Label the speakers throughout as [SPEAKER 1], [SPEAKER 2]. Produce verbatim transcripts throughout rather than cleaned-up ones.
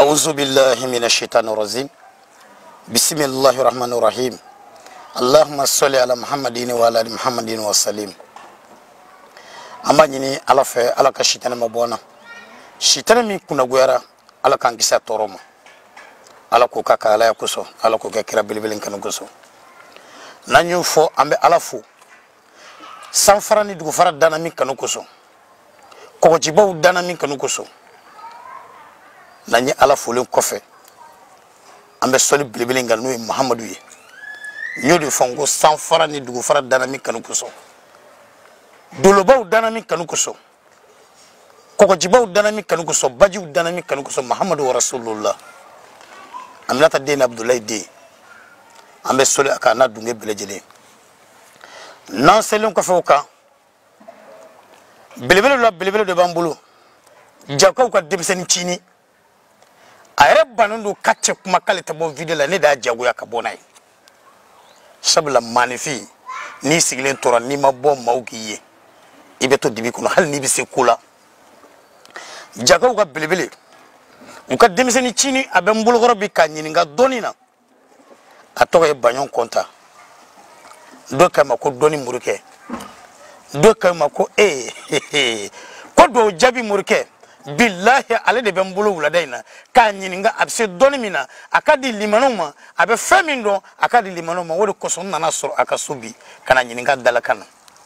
[SPEAKER 1] أعوذ بالله من الشيطان الرجيم بسم الله الرحمن الرحيم اللهم صل على محمد وعلى آل محمد وسلم أما ني على في على كشيطان مبونا شيطان مي كنا غيرا على كان كيسا توروما على كوكا كالا يكوسو على كوكا كرا بلبلين كانو كوسو نانيو فو أمبي على فو سانفراني دغ فرا دانا مي كانو كوسو كوجيبو دانا مي كانو كوسو nani ala folin kofe ambe soli bilibili ngal no muhammadu ye nyodi fongo sanfara ni dugu fara dana mi kanu kuso dolobaw dana mi kanu kuso kokojibaw dana mi kanu kuso bajiw dana mi kanu kuso muhammadu wa rasulullah amnata din abdullah de ambe soli aka na dunge belejele nan selon kofe oka bilibili la bilibili de bambulu jakaw ka debseni chini ayre banundo katche kuma kale tabo video la ne da jago ya kabonai sabla manifi ni sigilen tora ni mabbo mawgiye ibeto dibi kuno hal ni bise kula jago ga bilibili uka demiseni chini abembul goro bi kanyini nga donina atoga e banyon konta do kama ko doni muruke do kama ko eh ko do jabi muruke billahi ale de bembulu wula daina ka nyininga abse doni mina akadi limanoma abe femindo akadi limanoma wodi koson nana soro akasubi kana nyininga dalakana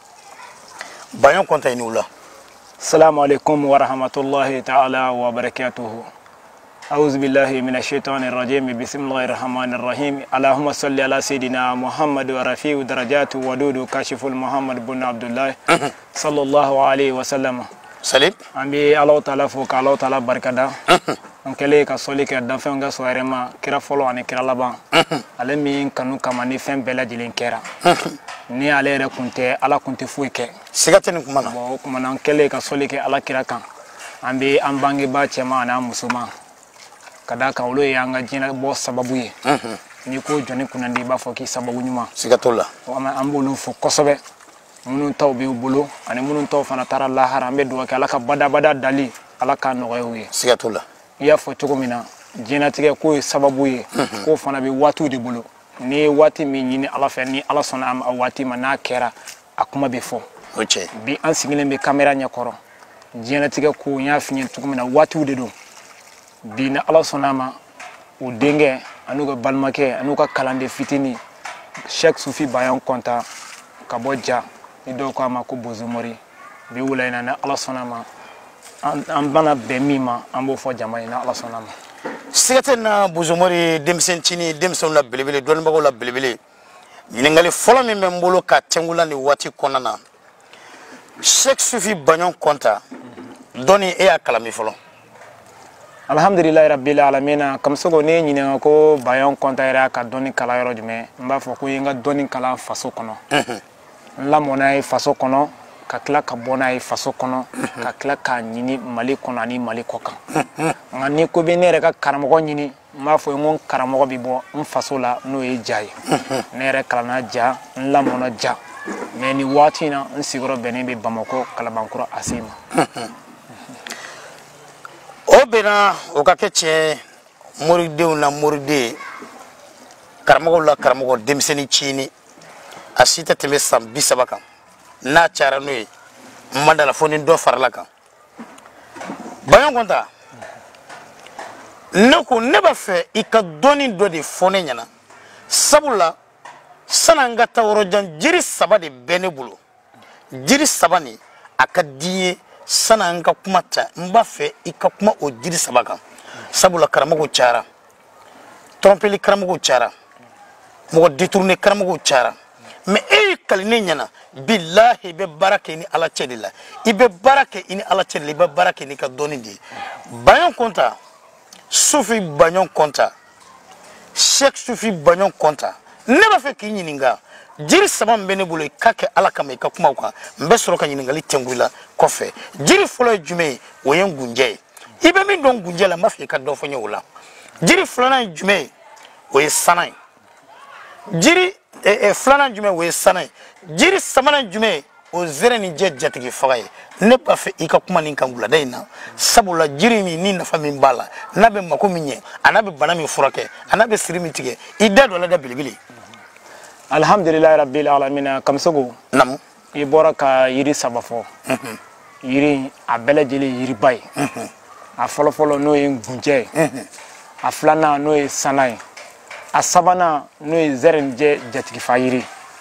[SPEAKER 1] bayon konta ini wula.
[SPEAKER 2] Assalamu alaikum wa rahmatullahi ta'ala wa barakatuhu. A'udhu billahi minash shaitanir rajim. Bismillahir rahmanir rahim. Allahumma salli ala sayidina Muhammad wa rafi'u darajatu wa dudu kashiful Muhammad ibn Abdullah sallallahu alaihi wa sallam.
[SPEAKER 1] Salim
[SPEAKER 2] ambi Allah Ta'ala fo ka Allah Ta'ala barkada on kele ka soli ke dan fen ga soirema kira folo ani kira laban ale min kanu kama ni fen bela jilen kera ni ale re kunte ala kunte fuike
[SPEAKER 1] sigateni kuma na
[SPEAKER 2] bo kuma nan kele ka soli ke ala kira kan ambi ambangi ba chema na musuma kada ka ulo yanga jina bo sababu ye ni ko joni kunandi ba fo ki sababu nyuma
[SPEAKER 1] sigatola
[SPEAKER 2] ama ambulu fo kosobe munun taw be bulu ani munun taw fana tara la harambe do ka alaka bada bada dali alaka no yewe
[SPEAKER 1] sigatula
[SPEAKER 2] ya fo chogomina jina tige ko sababu ye ko fana be watu de bulu ni wati mi nyini ala fa ni ala sona am wati mana kera akuma be fo
[SPEAKER 1] oche
[SPEAKER 2] bi an sigile be camera nya koro jina tige ko nya finye chogomina watu de do bi na ala sona ma o denge anuga balmake anuga kalande fitini Sheikh Sufi bayan konta kaboja ido ko ma ko bozumori be wulaina na Allah sonama am bana be mima ambo fo jamani na Allah sonama
[SPEAKER 1] sigate na bozumori demsen chini demson la belebele don bago la belebele ningali folo mi membolo ka tengula ni wati konana Sheikh Sufi banyon konta doni e akala mi folo
[SPEAKER 2] alhamdulillah rabbil alamin kam sogo ne nyina ko bayon konta era ka doni kala yoro jume mba fo ko yinga doni kala faso kono la mona faso kono ka kila ka bona e faso kono ka kila ka nyini mali kono ani mali koka ngani ko be nere ka karamogo nyini ma fo ngon karamogo bi bo m faso la no e jay nere kala na ja la mona ja meni watina nsigoro bene be bamako kala bankuro asima
[SPEAKER 1] obena o ka keche moride na moride karamogo la karamogo demseni chini asita teme sam bisabaka na chara noy mandala foni do farlaka bayon konta nako neba fe ika doni do de foni nyana sabula sananga tawrojan jiri sabade benebulu jiri sabani akadiye sananga kumata mba fe ika kuma o jiri sabaka sabula karamogo chara trompeli karamogo chara mo détourner karamogo chara mais e kalini nyana billahi be barake ni ala chedila ibe barake ini ala chedila ibe barake ni ka doni di bayon konta Sufi banyon konta Sheikh Sufi banyon konta neba fe ki nyininga jiri saba mbene bulu kake ala kama ika kuma kwa mbe soro ka nyininga li tengula kofe jiri folo jume woyen gunje ibe mi don gunje la mafi ka do fonye wala jiri flana jume woye sanai jiri e, e flana jume we sanai jiri samana jume o zere ni je jatigi faga ye ne b'a fɛ i ka kuma nin kan wulada in na sabula jiri min ni nafa min b'a la n'a bɛ mako min ɲɛ a n'a bɛ bana min furakɛ a n'a bɛ siri min tigɛ i da dɔ la da belebele.
[SPEAKER 2] alhamdulilayi rabbil alamina Kamisogo.
[SPEAKER 1] Naamu.
[SPEAKER 2] I bɔra ka yiri saba fɔ. Yiri a bɛɛ lajɛlen yiriba ye. A fɔlɔ fɔlɔ n'o ye ngunjɛ ye. A filanan n'o ye sana ye. A sabanan n'o ye zɛrɛnijɛ jatigifa yiri.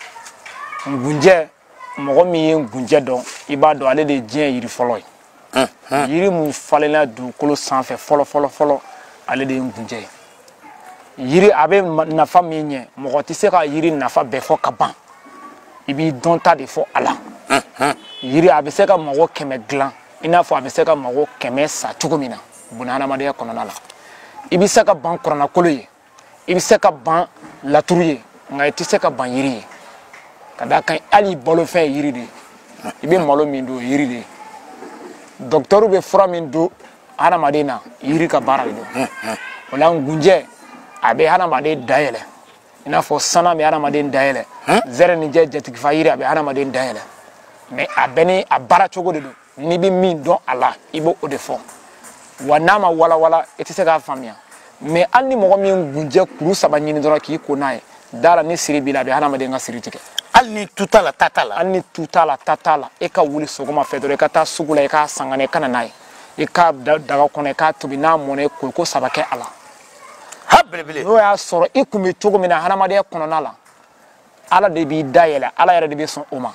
[SPEAKER 2] Ngunjɛ mɔgɔ min ye ngunjɛ dɔn i b'a dɔn ale de ye diɲɛ yiri fɔlɔ ye. Yiri mun falenna dugukolo sanfɛ fɔlɔ fɔlɔ fɔlɔ ale de ye ngunjɛ ye. Yiri a bɛ nafa min ɲɛ mɔgɔ tɛ se ka yiri nafa bɛɛ fɔ ka ban i b'i dɔn ta de fɔ a la. Yiri a bɛ se ka mago kɛmɛ dilan i n'a fɔ a bɛ se ka mago kɛmɛ sa cogo min na bunahadamadenya kɔnɔna la. I bɛ se ka ban kuranakolo ye i bɛ se ka ban laturu ye nka i tɛ se ka ban yiri ye ka d'a kan hali balofɛn ye yiri de ye i bɛ malo min don o ye yiri de ye dɔkitɛriw bɛ fura min don hadamaden na yiri ka baara de don o la ngunjɛ a bɛ hadamaden dayɛlɛ i n'a fɔ sana bɛ hadamaden dayɛlɛ zɛrɛnijɛ jatigifa yiri a bɛ hadamaden dayɛlɛ mais a bɛɛ ni a baara cogo de don n'i bɛ min dɔn a la i b'o de fɔ wa n'a ma walawala i tɛ se k'a faamuya mais hali ni mɔgɔ min ngunjɛ kuru saba ɲini dɔrɔn k'i ko n'a ye da la ni siri b'i la a bɛ hadamaden ka siri tigɛ.
[SPEAKER 1] Hali ni tu t'a la ta t'a la.
[SPEAKER 2] Hali ni tu t'a la ta t'a la e ka wuli sɔgɔma fɛ dɔrɔn i ka taa sugu la i k'a san ka na i ka na n'a ye i k'a da daga kɔnɔ i k'a tobi n'a mɔna i ko ko saba kɛ a la.
[SPEAKER 1] Ha belebele.
[SPEAKER 2] N'o y'a sɔrɔ i kun bɛ cogo min na hadamadenya kɔnɔna la ala de b'i dayɛlɛ ala yɛrɛ de bɛ sɔn o ma.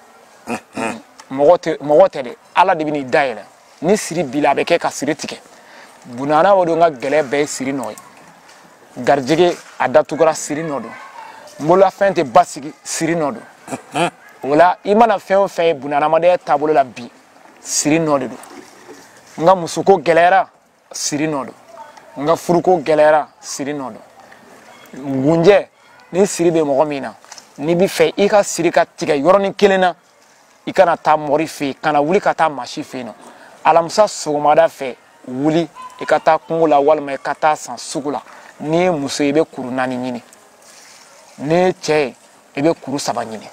[SPEAKER 2] mɔgɔ tɛ mɔgɔ tɛ dɛ ala de bɛ n'i dayɛlɛ ni siri b'i la a bɛ kɛ ka siri tigɛ bunahana o don ka gɛlɛya bɛɛ ye siri nɔ ye garijɛgɛ a datugura siri nɔ don n bolofɛn tɛ basigi siri nɔ don o la i mana fɛn o fɛn ye bunahadamadenya taabolo la bi siri nɔ de don n ka musoko gɛlɛyara siri nɔ don n ka furuko gɛlɛyara siri nɔ don ngunjɛ ni siri bɛ mɔgɔ min na n'i bɛ fɛ i ka siri ka tigɛ yɔrɔnin kelen na i kana taa mɔri fɛ yen kana wuli ka taa maasi fɛ yen nɔ alamisa sɔgɔmada fɛ wuli i ka taa kungo la walima i ka taa san sugu la n'i ye muso ye i bɛ kuru naani ɲini n'i ye cɛ ye i bɛ kuru saba ɲini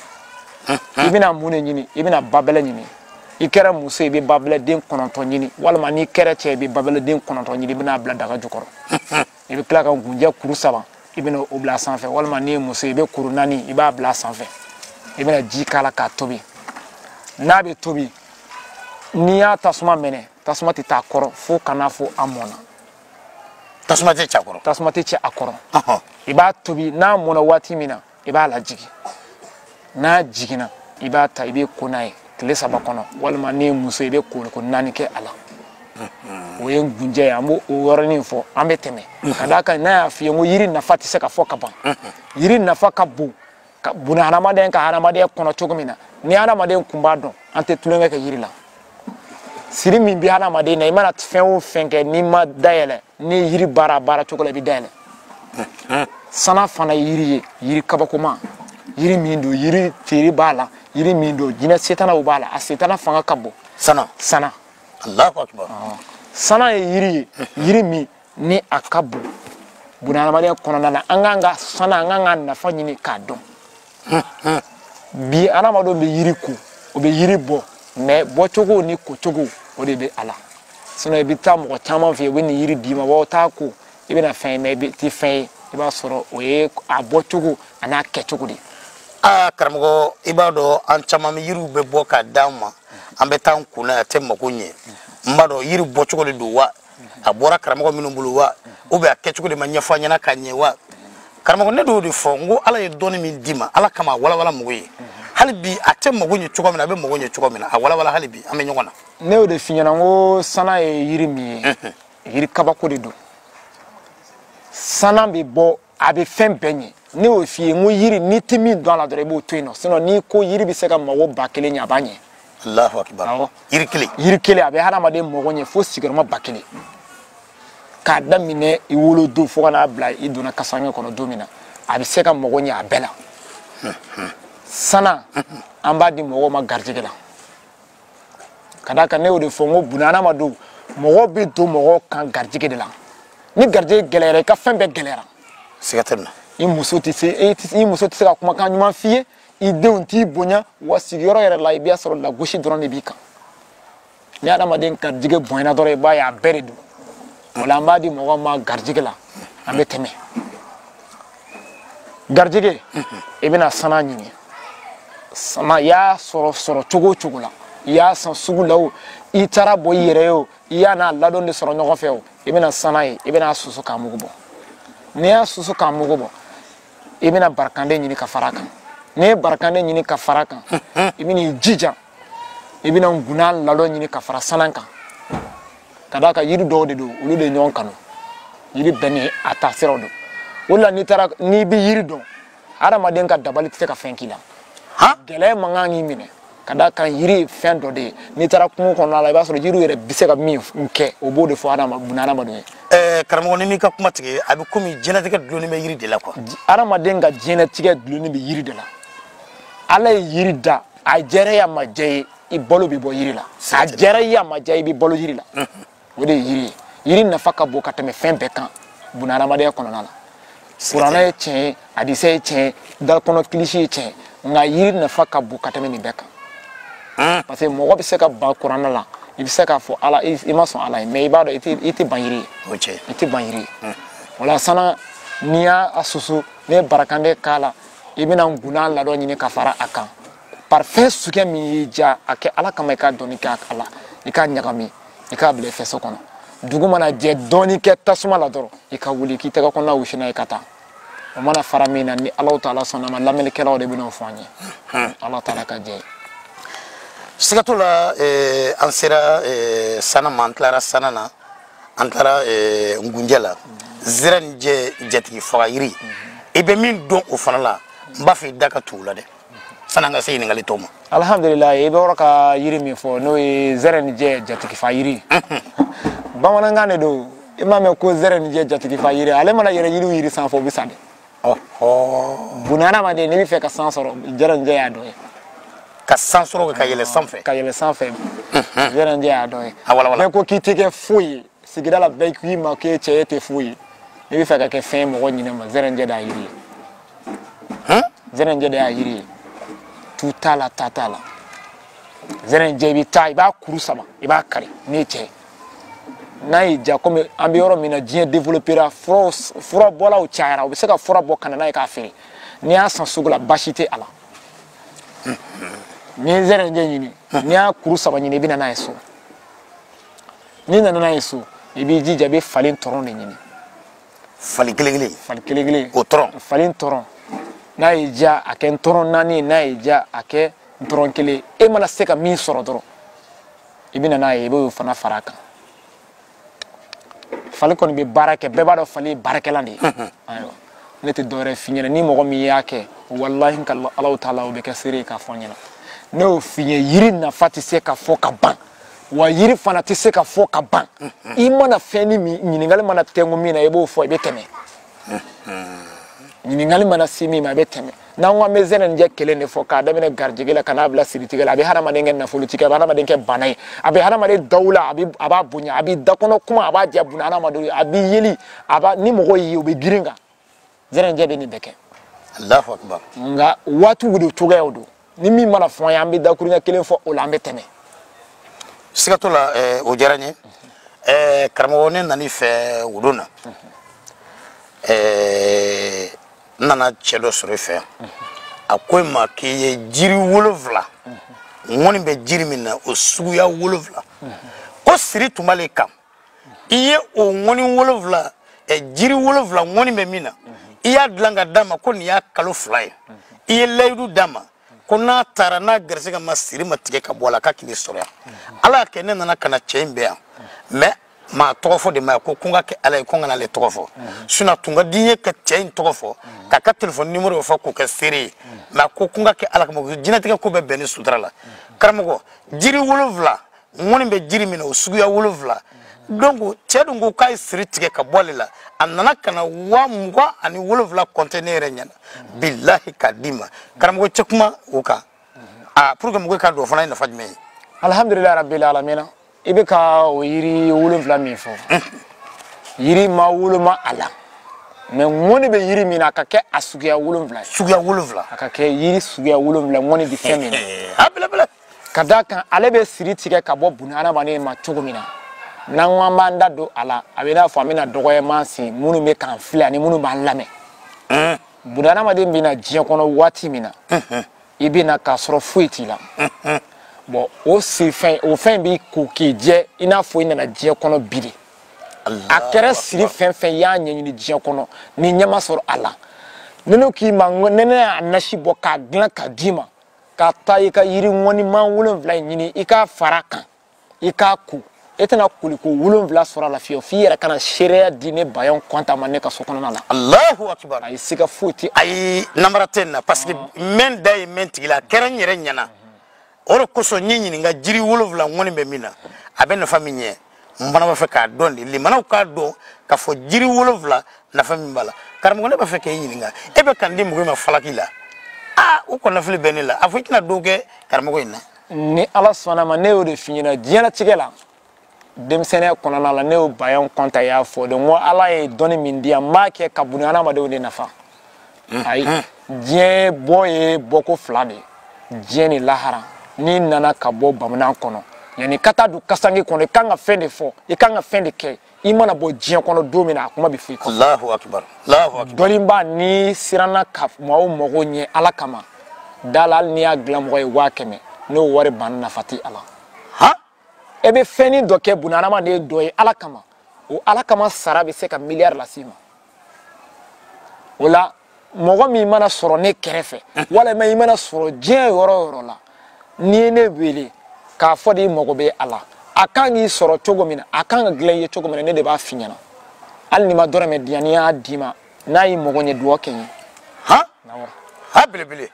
[SPEAKER 2] i bɛna mun de ɲini i bɛna babɛlɛ ɲini i kɛra muso ye i bɛ babɛlɛ den kɔnɔntɔn ɲini walima n'i kɛra cɛ ye i bɛ babɛlɛ den kɔnɔntɔn ɲini i bɛna bila daga jukɔrɔ i bɛ tila ka ngunjɛ kuru saba i bɛna o bila sanfɛ walima n'i ye muso ye i bɛ kuru naani i b'a bila sanfɛ i bɛna ji k'a la k'a tobi n'a bɛ tobi n'i y'a tasuma minɛ tasuma tɛ taa kɔrɔ fo kana fɔ a mɔna
[SPEAKER 1] tasuma tɛ cɛ a kɔrɔ
[SPEAKER 2] tasuma tɛ cɛ a kɔrɔ i b'a tobi n'a mɔna waati min na i b'a lajigi n'a jiginna i b'a ta i bɛ ko n'a ye tile saba kɔnɔ walima n'i ye muso ye i bɛ ko ko naani kɛ a la o ye ngunjɛ ye an b'o yɔrɔnin fɔ an bɛ tɛmɛ ka d'a kan n'a y'a f'i ye ko yiri nafa tɛ se ka fɔ ka ban yiri nafa ka bon ka bunahadamadenya ka hadamadenya kɔnɔ cogo min na ni hadamaden kun b'a dɔn an tɛ tulonkɛ kɛ yiri la siri min bɛ hadamaden na i mana fɛn o fɛn kɛ n'i ma dayɛlɛ ni yiri baara baara cogo la i bɛ dayɛlɛ sana fana ye yiri ye yiri kabakoma yiri min don yiri feere b'a la yiri min don jinɛ setanaw b'a la a setana fanga ka bon
[SPEAKER 1] sana
[SPEAKER 2] sana
[SPEAKER 1] Allahu akbar
[SPEAKER 2] sana ye yiri ye yiri min ni a ka bon bunahadamadenya kɔnɔna na an kan ka sana an kan ka nafa ɲini k'a dɔn bi hadamadenw bɛ yiri ko o bɛ yiri bɔ mais bɔcogo ni kocogo o de bɛ a la sinon i bɛ taa mɔgɔ caman fɛ yen u bɛ nin yiri d'i ma wa taa ko i bɛna fɛn ye mais i tɛ fɛn ye i b'a sɔrɔ o ye a bɔcogo a n'a kɛcogo de ye.
[SPEAKER 1] aa karamɔgɔ i b'a dɔn an caman bɛ yiriw bɛ bɔ k'a d'an ma an bɛ taa an kun na a tɛ mako ɲɛ n b'a dɔn yiri bɔcogo de don wa a bɔra karamɔgɔ minnu bolo wa ou bien a kɛcogo de ma ɲɛfɔ an ɲɛna ka ɲɛ wa karamɔgɔ ne de y'o de fɔ n ko ala ye dɔnni min d'i ma ala kama a walawala mɔgɔ ye hali bi a tɛ mako ɲɛ cogo min na a bɛ mako ɲɛ cogo min na a walawala hali bi an bɛ ɲɔgɔn na.
[SPEAKER 2] ne y'o de f'i ɲɛna n ko sana ye yiri min ye yiri kabako de don sana bɛ bɔ a bɛ fɛn bɛɛ ɲɛ ne y'o f'i ye n ko yiri n'i tɛ min dɔn a la dɔrɔn i b'o to yen nɔ sinon n'i ko yiri bɛ se ka mago ba kelen ɲɛ a b'a ɲɛ.
[SPEAKER 1] Allahu akbar yiri kelen
[SPEAKER 2] yiri kelen a bɛ hadamaden mago ɲɛ fo sigiyɔrɔma ba kelen k'a daminɛ i wolo don fo ka n'a bila i donna kasange kɔnɔ don min na a bɛ se ka mago ɲɛ a bɛɛ la sana an b'a di mɔgɔw ma garijɛgɛ la ka d'a kan ne y'o de fɔ n ko bunahadamadenw mɔgɔw bɛ don mɔgɔw kan garijɛgɛ de la ni garijɛgɛ gɛlɛyara i ka fɛn bɛɛ gɛlɛyara
[SPEAKER 1] siga tɛ nin na
[SPEAKER 2] i muso tɛ se i muso tɛ se ka kumakan ɲuman f'i ye i denw t'i bonya wa sigiyɔrɔ yɛrɛ la i b'a sɔrɔ lagosi dɔrɔn de b'i kan ni adamaden garijɛgɛ bonyana dɔrɔn i b'a ye a bɛɛ de don o la an b'a di mɔgɔw ma garijɛgɛ la an bɛ tɛmɛ garijɛgɛ i bɛna sana ɲini sama i y'a sɔrɔ sɔrɔ cogo o cogo la i y'a san sugu la o i taara bɔ i yɛrɛ ye o i y'a n'a ladon de sɔrɔ ɲɔgɔn fɛ o i bɛna sana ye i bɛna susu k'a mugu bɔ n'i y'a susu k'a mugu bɔ i bɛna barakanden ɲini ka fara a kan n'i ye barakanden ɲini ka fara a kan i bɛn'i jija i bɛna nkunan ladon ɲini ka fara sana kan ka d'a kan yiri dɔw de don olu de ɲɔgɔn kanu yiri bɛɛ ni a taasiraw don o la n'i taara n'i bɛ yiri dɔn adamaden ka dabali tɛ se ka fɛn k'i la gɛlɛya man kan k'i minɛ ka d'a kan yiri ye fɛn dɔ de ye n'i taara kungo kɔnɔna la i b'a sɔrɔ yiriw yɛrɛ bɛ se ka min kɛ o b'o de fɔ adamaden ye.
[SPEAKER 1] ɛɛ karamɔgɔ ni m'i ka kuma tigɛ a bɛ komi diɲɛlatigɛ dulonnen bɛ yiri de la quoi.
[SPEAKER 2] adamaden ka diɲɛlatigɛ dulonnen bɛ yiri de la ala ye yiri da a jɛra ye a ma jɛ ye i balo bɛ bɔ yiri la a jɛra ye a ma jɛ i bɛ balo yiri la o de ye yiri ye yiri nafa ka bon ka tɛmɛ fɛn bɛɛ kan bunahadamadenya kɔnɔna la kuranɛ ye tiɲɛ ye hadisa ye tiɲɛ ye dalikɔnɔ kilisi ye tiɲɛ nka yiri nafa ka bon ka tɛmɛ nin bɛɛ kan. parce que mɔgɔ bɛ se ka ban kuranɛ la i bɛ se k'a fɔ ala i ma sɔn ala ye mais i b'a dɔn i tɛ ban yiri ye i tɛ ban yiri ye o la sana n'i y'a susu n'i ye barakanden k'a la i bɛna nkunan ladɔn ɲini ka fara a kan par fɛn suguya min y'i diya a kɛ ala kama i k'a dɔnni kɛ a la i k'a ɲagami i k'a bila i fɛso kɔnɔ dugu mana jɛ dɔɔni kɛ tasuma la dɔrɔn i ka wuli k'i tɛgɛ kɔnɔna wusu n'a ye ka taa o mana fara min na ni ala ta'ala sɔnna ma lamɛnnikɛlaw de bɛna o fɔ an ye ala ta'ala ka jɛ ye.
[SPEAKER 1] siga t'o la an sera sana ma an tilara sana na an taara ngunjɛ la zira ni jɛ jatigi faga yiri i bɛ min dɔn o fana la n b'a fɛ i da ka tugu la dɛ sanni an ka se ɲininkali tɔw ma.
[SPEAKER 2] alhamdulilayi i bɛ yɔrɔ ka yiri min fɔ n'o ye zɛrɛ ni jɛ jatigi fa yiri bamanankan de don i m'a mɛn ko zɛrɛ ni jɛ jatigi fa yiri ale mana yɛrɛ yiriw yiri sanfɛ o bɛ sa dɛ. bunahadamaden n'i bɛ fɛ ka san sɔrɔ zɛrɛ ni jɛ y'a dɔ ye.
[SPEAKER 1] ka san sɔrɔ ka yɛlɛ sanfɛ
[SPEAKER 2] ka yɛlɛ sanfɛ zɛrɛ ni jɛ y'a dɔ ye. bɛɛ ko k'i tɛ kɛ foyi ye sigida la bɛɛ k'i ma k'e cɛ e tɛ foyi ye n'i bɛ fɛ ka kɛ fɛn ye mɔgɔ ɲinɛ ma zɛrɛ ni jɛ de y'a yiri ye. zɛrɛ ni jɛ de y'a yiri ye. tu t'a la ta t'a la zɛrɛ ni jɛ i bɛ taa i b'a kuru sama i b'a kari n'i ye cɛ n'a y'i diya komi an bɛ yɔrɔ min na diɲɛ développera fura bɔlaw cayara u bɛ se ka fura bɔ ka na n'a ye k'a feere n'i y'a san sugu la baasi tɛ a la n'i ye zɛrɛ ni jɛ ɲini n'i y'a kuru saba ɲini i bɛ na n'a ye so n'i nana n'a ye so i b'i jija i bɛ falen tɔrɔn de ɲini.
[SPEAKER 1] fali kelen kelen.
[SPEAKER 2] fali kelen kelen.
[SPEAKER 1] o tɔrɔn.
[SPEAKER 2] falen tɔrɔn n'a y'i diya a kɛ tɔrɔn naani ye n'a y'i diya a kɛ tɔrɔn kelen e mana se ka min sɔrɔ dɔrɔn i bɛ na n'a ye i b'o fana fara a kan. fali kɔni bɛ baara kɛ bɛɛ b'a dɔn fali ye baarakɛlan de ye. ayiwa ne tɛ dɔwɛrɛ f'i ɲɛna ni mɔgɔ min y'a kɛ walahi ka ala ta'ala o bɛ kɛ seere ye k'a fɔ n ɲɛna ne y'o f'i ye yiri nafa tɛ se ka fɔ ka ban wa yiri fana tɛ se ka fɔ ka ban i mana fɛn ni min ɲininkali mana tɛnku min na i b'o fɔ i bɛ tɛmɛ ɲininkali mana se min ma i bɛ tɛmɛ n'an ko an bɛ zɛrɛ ni jɛ kelen de fɔ k'a daminɛ garijɛgɛ la ka n'a bila siritigɛ la a bɛ hadamaden kɛ nafolotigi a bɛ hadamaden kɛ bana ye a bɛ hadamaden daw la a b'a bonya a bɛ dakɔnɔ kuma a b'a diya buna hadamadenw ye a bɛ yeli a b'a ni mɔgɔ y'i ye o bɛ girin kan zɛrɛ ni jɛ bɛ nin bɛɛ kɛ.
[SPEAKER 1] Allahu akbar.
[SPEAKER 2] nka waatiw de cogoyaw don ni min mana fɔ an ye an bɛ dakuruɲɛ kelen fɔ o la an bɛ tɛmɛ.
[SPEAKER 1] siga t'o la o diyara n ye karamɔgɔ ne nan'i fɛ wudon na n nana cɛ dɔ sɔrɔ i fɛ yan a ko i ma k'i ye jiri wolonfila ŋɔni bɛ jiri min na o suguya wolonfila ko siri tun b'ale kan i ye o ŋɔni wolonfila jiri wolonfila ŋɔni bɛ min na i y'a dilan ka d'a ma ko nin y'a kalo fila ye i ye layidu d'a ma ko n'a taara n'a garisɛgɛ ma siri ma tigɛ ka bɔ a la k'a k'i bɛ sɔrɔ yan ala y'a kɛ ne nana ka na cɛ in bɛ yan mais maa tɔgɔ fɔ de ma ko ko n ka kɛ ala ye ko n kana ale tɔgɔ fɔ sinon tun ka di n ye ka cɛ in tɔgɔ fɔ k'a ka telefɔni numéro fɔ k'o kɛ seere ye mais ko ko n ka kɛ ala kama jinɛtigɛ ko bɛ bɛn ni sutura la karamɔgɔ jiri wolonfila ŋɔni bɛ jiri min na o suguya wolonfila donc cɛ dun ko k'a ye siri tigɛ ka bɔ ale la a nana ka na wa mugan ani wolonfila compter ne yɛrɛ ɲɛna bilahi k'a d'i ma karamɔgɔ cɛ kuma o kan ah pour que mɔgɔw k'a dɔn o fana ye nafa jumɛn ye.
[SPEAKER 2] alhamdulilayi rabbil alamina i bɛ ka o yiri wolonfila min fɔ yiri ma woloma a la mais ŋɔni bɛ yiri min na a ka kɛ a suguya wolonwula ye
[SPEAKER 1] suguya wolonwula
[SPEAKER 2] a ka kɛ yiri suguya wolonwula ŋɔni bɛ fɛn min na
[SPEAKER 1] a belebele
[SPEAKER 2] ka d'a kan ale bɛ siri tigɛ ka bɔ buna hadamaden ma cogo min na n'an ko an b'an da don a la a bɛ i n'a fɔ an bɛna dɔgɔyama sen minnu bɛ k'an filɛ ani minnu b'an lamɛn buna hadamaden bɛ na diɲɛ kɔnɔ waati min na i bɛ na k'a sɔrɔ foyi t'i la bon o siri fɛn o fɛn b'i ko k'i jɛ i n'a fɔ i nana diɲɛ kɔnɔ bi de a kɛra siri fɛn fɛn i y'a ɲɛɲini diɲɛ kɔnɔ ni ɲɛ ma sɔrɔ a la ni ne k'i ma ne ne y'a nasi bɔ k'a dilan k'a d'i ma ka taa i ka yiri ŋɔni man wolonwula in ɲini i k'a fara kan i k'a ko e tɛna koliko wolonwula sɔrɔ a la fiyewu f'i yɛrɛ kana seereya di ne Bayon Konta ma ne ka so kɔnɔna la
[SPEAKER 1] Allahu akbar
[SPEAKER 2] ayi siga foyi tɛ
[SPEAKER 1] ayi namara tɛ na parce que mɛn da ye mɛn tigi la a kɛra n yɛrɛ ɲɛna o de kosɔn n ye ɲininka jiri wolonwula ŋɔni bɛ min na a bɛ nafa min ɲɛ n fana b'a fɛ k'a dɔn de limanaw k'a dɔn k'a fɔ jiri wolonwula nafa min b'a la karamɔgɔ ne b'a fɛ k'e ɲininka e bɛ ka n di mɔgɔ ma falaki la aa o kɔnɔnafili bɛ ne la a fɔ i tɛna don kɛ karamɔgɔ in na
[SPEAKER 2] ni Ala sɔnna ma ne y'o de f'i ɲɛna diɲɛlatigɛ la denmisɛnniya kɔnɔna la ne y'o Bayon Konta y'a fɔ de n ko Ala ye dɔnni min di yan n b'a kɛ ka buna hadamadenw de nafa ayi diɲɛ bɔ ye bɔko fila de ye diɲɛ ni lahara n'i nana ka bɔ bamanan kɔnɔ yani ka taa don kasange kɔnɔ i kan ka fɛn de fɔ i kan ka fɛn de kɛ i mana bɔ diɲɛ kɔnɔ don min na a kuma bɛ f'i kɔ
[SPEAKER 1] Allahu akbar Allahu akbar
[SPEAKER 2] dɔnniba ni siranna ka maaw mago ɲɛ Ala kama da la hali n'i y'a dilan mɔgɔ ye waa kɛmɛ n'o wari banna nafa tɛ a la
[SPEAKER 1] ha
[SPEAKER 2] e bɛ fɛnnin dɔ kɛ buna hadamaden dɔ ye Ala kama o Ala kama sara bɛ se ka miliyari las'i ma o la mɔgɔ min mana sɔrɔ ne kɛrɛfɛ walima i mana sɔrɔ diɲɛ yɔrɔ o yɔrɔ la n'i ye ne wele k'a fɔ de i mago bɛ a la a kan k'i sɔrɔ cogo min na a kan ka dilan i ye cogo min na ne de b'a f'i ɲɛna hali ni ma dɔrɔmɛ di yan n'i y'a d'i ma n'a y'i mago ɲɛ dugawu kɛ n ye
[SPEAKER 1] ha ha belebele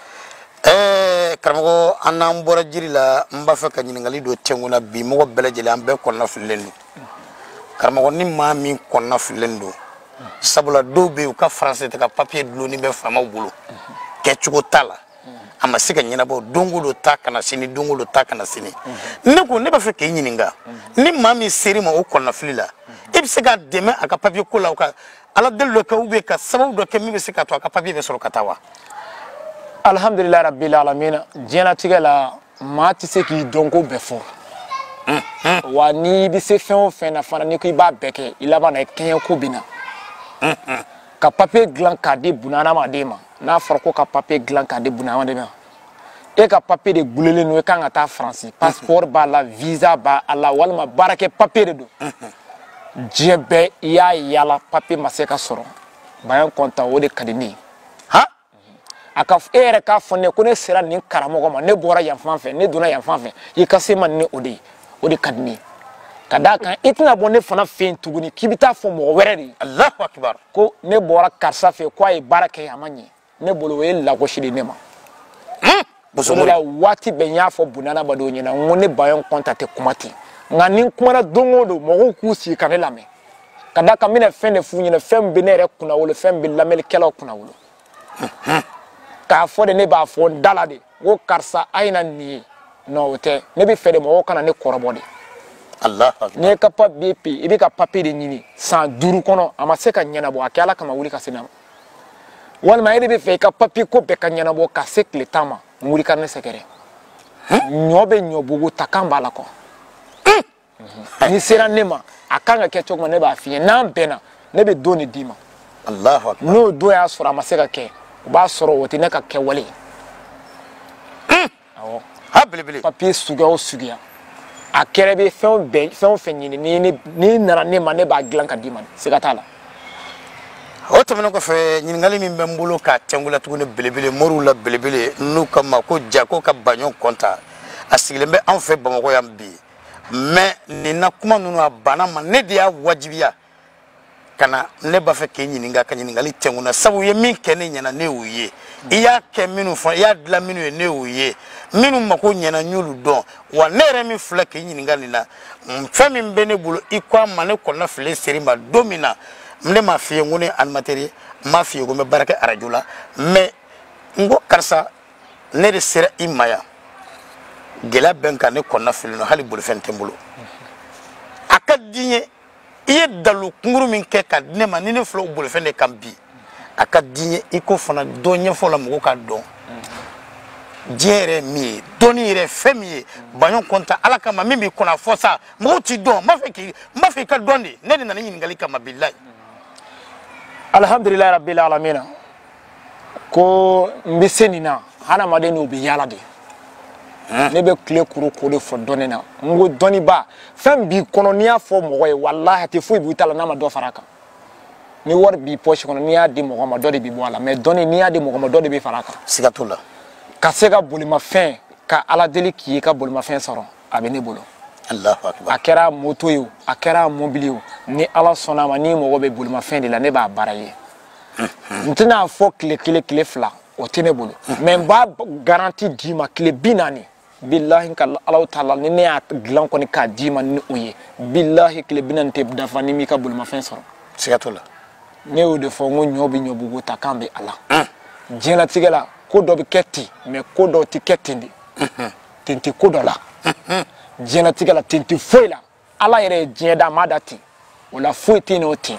[SPEAKER 1] ɛɛ karamɔgɔ an n'an bɔra jiri la n b'a fɛ ka ɲininkali dɔ tɛnku na bi mɔgɔ bɛɛ lajɛlen an bɛɛ kɔnɔna fililen don karamɔgɔ ni maa min kɔnɔna fililen don sabula dɔw bɛ yen u ka faransɛ tɛ ka papiye dulonni bɛ faamaw bolo kɛcogo t'a la a ma se ka ɲɛnabɔ don o don ta kana sini don o don ta kana sini ne ko ne b'a fɛ k'e ɲininka ni maa min ser'i ma o kɔnɔnafili la e bɛ se k'a dɛmɛ a ka papiye ko la o ka ala deli dɔ kɛ ou bien ka sababu dɔ kɛ min bɛ se k'a to a ka papiye bɛ sɔrɔ ka taa wa
[SPEAKER 2] alhamdulilayi rabbil alamina diɲɛlatigɛ la maa tɛ se k'i dɔn ko bɛɛ fɔ wa n'i bɛ se fɛn o fɛn na fana n'i ko i b'a bɛɛ kɛ i laban na i kɛɲɛ ko bɛ na ka papiye dilan k'a di buna hadamaden ma n'a fɔra ko ka papiye dilan k'a di buna hadamaden ma e ka papiye de gulonlen don e kan ka taa Faransi passeport b'a la visa b'a la walima baarakɛ papiye de don diɲɛ bɛɛ i y'a yala papiye ma se ka sɔrɔ Bayon Konta o de ka di ne ye a ka e yɛrɛ k'a fɔ ne ko ne sera nin karamɔgɔ ma ne bɔra yan fan fɛ ne donna yan fan fɛ i ka se ma ni o de ye o de ka di ne ye ka d'a kan i tɛna bɔ ne fana fɛ yen tuguni k'i bɛ taa fɔ mɔgɔ wɛrɛ de ye
[SPEAKER 1] Allahu akbar
[SPEAKER 2] ko ne bɔra karisa fɛ ko a ye baara kɛ a ma ɲɛ ne bolo o ye lagosi de ne ma o de la waati bɛɛ n y'a fɔ buna hadamadenw ɲɛna n ko ne Bayon Konta tɛ kuma ten nka ni n kumana don o don mɔgɔw k'u sigi ka ne lamɛn ka d'a kan n bɛna fɛn de f'u ɲɛna fɛn min bɛ ne yɛrɛ kunna wolo fɛn min bɛ lamɛnnikɛlaw kunna wolo k'a fɔ de ne b'a fɔ n da la de ko karisa a ye na nin ye non o tɛ ne bɛ fɛ de mɔgɔw kana ne kɔrɔbɔ de n'i ye ka papiye pe i bɛ ka papiye de ɲini san duuru kɔnɔ a ma se ka ɲɛnabɔ a kɛ Ala kama wuli ka se na ma walima e de bɛ fɛ i ka papiye ko bɛɛ ka ɲɛnabɔ ka se tile tan ma n wuli ka ne sɛgɛrɛ ɲɔ bɛ ɲɔbugu ta kan b'a la kɔ n'i sera ne ma a kan ka kɛ cogo min na ne b'a f'i ye n'an bɛnna ne bɛ don de d'i ma n'o don y'a sɔrɔ a ma se ka kɛ o b'a sɔrɔ o tɛ ne ka kɛwale awɔ
[SPEAKER 1] ha belebele
[SPEAKER 2] papiye suguya o suguya a kɛra bɛ fɛn bɛɛ fɛn o fɛn ɲini ni n'i nana ne ma ne b'a dilan ka d'i ma siga t'a la
[SPEAKER 1] o tɛmɛnen kɔfɛ ɲininkali min bɛ n bolo k'a tɛnku la tuguni belebele moriw la belebele n'u ka ma ko ja ko ka Bayon Konta a sigilen bɛ anw fɛ Bamakɔ yan bi mais nin na kuma ninnu a banna ma ne de y'a wajibiya kana ne b'a fɛ k'e ɲininka ka ɲininkali tɛnku na sabu ye min kɛ ne ɲɛna ne y'o ye i y'a kɛ minnu fɔ i y'a dilan minnu ye ne y'o ye minnu mako ɲɛna n y'olu dɔn wa ne yɛrɛ min filɛ k'i ɲininka nin na fɛn min bɛ ne bolo i ko a ma ne kɔnɔna fili seri ma don min na ne m'a f'i ye n ko ne animateur ye n m'a f'i ye ko n bɛ baara kɛ arajo la mais n ko karisa ne de sera i ma yan gɛlɛya bɛ n kan ne kɔnɔna fili la hali bolifɛn tɛ n bolo a ka di n ye ye dalu kunguru min kɛ ka ne ma ni ne filo bolofɛn de kan bi a ka di ye i ko fana dɔ ɲɛfɔ la mɔgɔw ka dɔn diɲɛ yɛrɛ min ye dɔnni yɛrɛ fɛn min ye baɲɔ kɔnta ala kama min b'i kɔnɔ a fɔ sa mɔgɔw ti dɔn n b'a fɛ k'i n b'a fɛ i ka dɔn de ne de nana ɲininkali kama bilahi
[SPEAKER 2] alhamdulilahi rabbil alamina ko n bɛ se nin na hadamaden n'u bɛ yaala de ne bɛ tile kuru k'o de fɔ dɔnni na n ko dɔnniba fɛn b'i kɔnɔ n'i y'a fɔ mɔgɔ ye walahi a tɛ foyi b'i ta la n'a ma dɔ fara a kan ni wari b'i pɔsi kɔnɔ n'i y'a di mɔgɔ ma dɔ de b'i bɔ a la mais dɔnni n'i y'a di mɔgɔ ma dɔ de bɛ fara a kan
[SPEAKER 1] siga t'o la
[SPEAKER 2] ka se ka bolimafɛn ka ala deli k'i ye ka bolimafɛn sɔrɔ a bɛ ne bolo
[SPEAKER 1] Allahu akbar
[SPEAKER 2] a kɛra moto ye o a kɛra mobili ye o ni ala sɔnna a ma n'i mago bɛ bolimafɛn de la ne b'a baara ye n tɛna fɔ tile kelen tile fila o tɛ ne bolo mais n b'a garanti d'i ma tile bi naani billahi ka ala taala ni ne y'a dilan kɔni k'a d'i ma ni o ye billahi tile bi naani tɛ dafa ni m'i ka bolimafɛn sɔrɔ
[SPEAKER 1] siga t'o la
[SPEAKER 2] ne y'o de fɔ n ko ɲɔ bɛ ɲɔbugu ta k'an bɛ ala diɲɛlatigɛ la ko dɔ bɛ kɛ ten mais ko dɔ tɛ kɛ ten de ten tɛ ko dɔ la diɲɛlatigɛ la ten tɛ foyi la ala yɛrɛ ye diɲɛ da a m'a da ten o la foyi tɛ yen n'o ten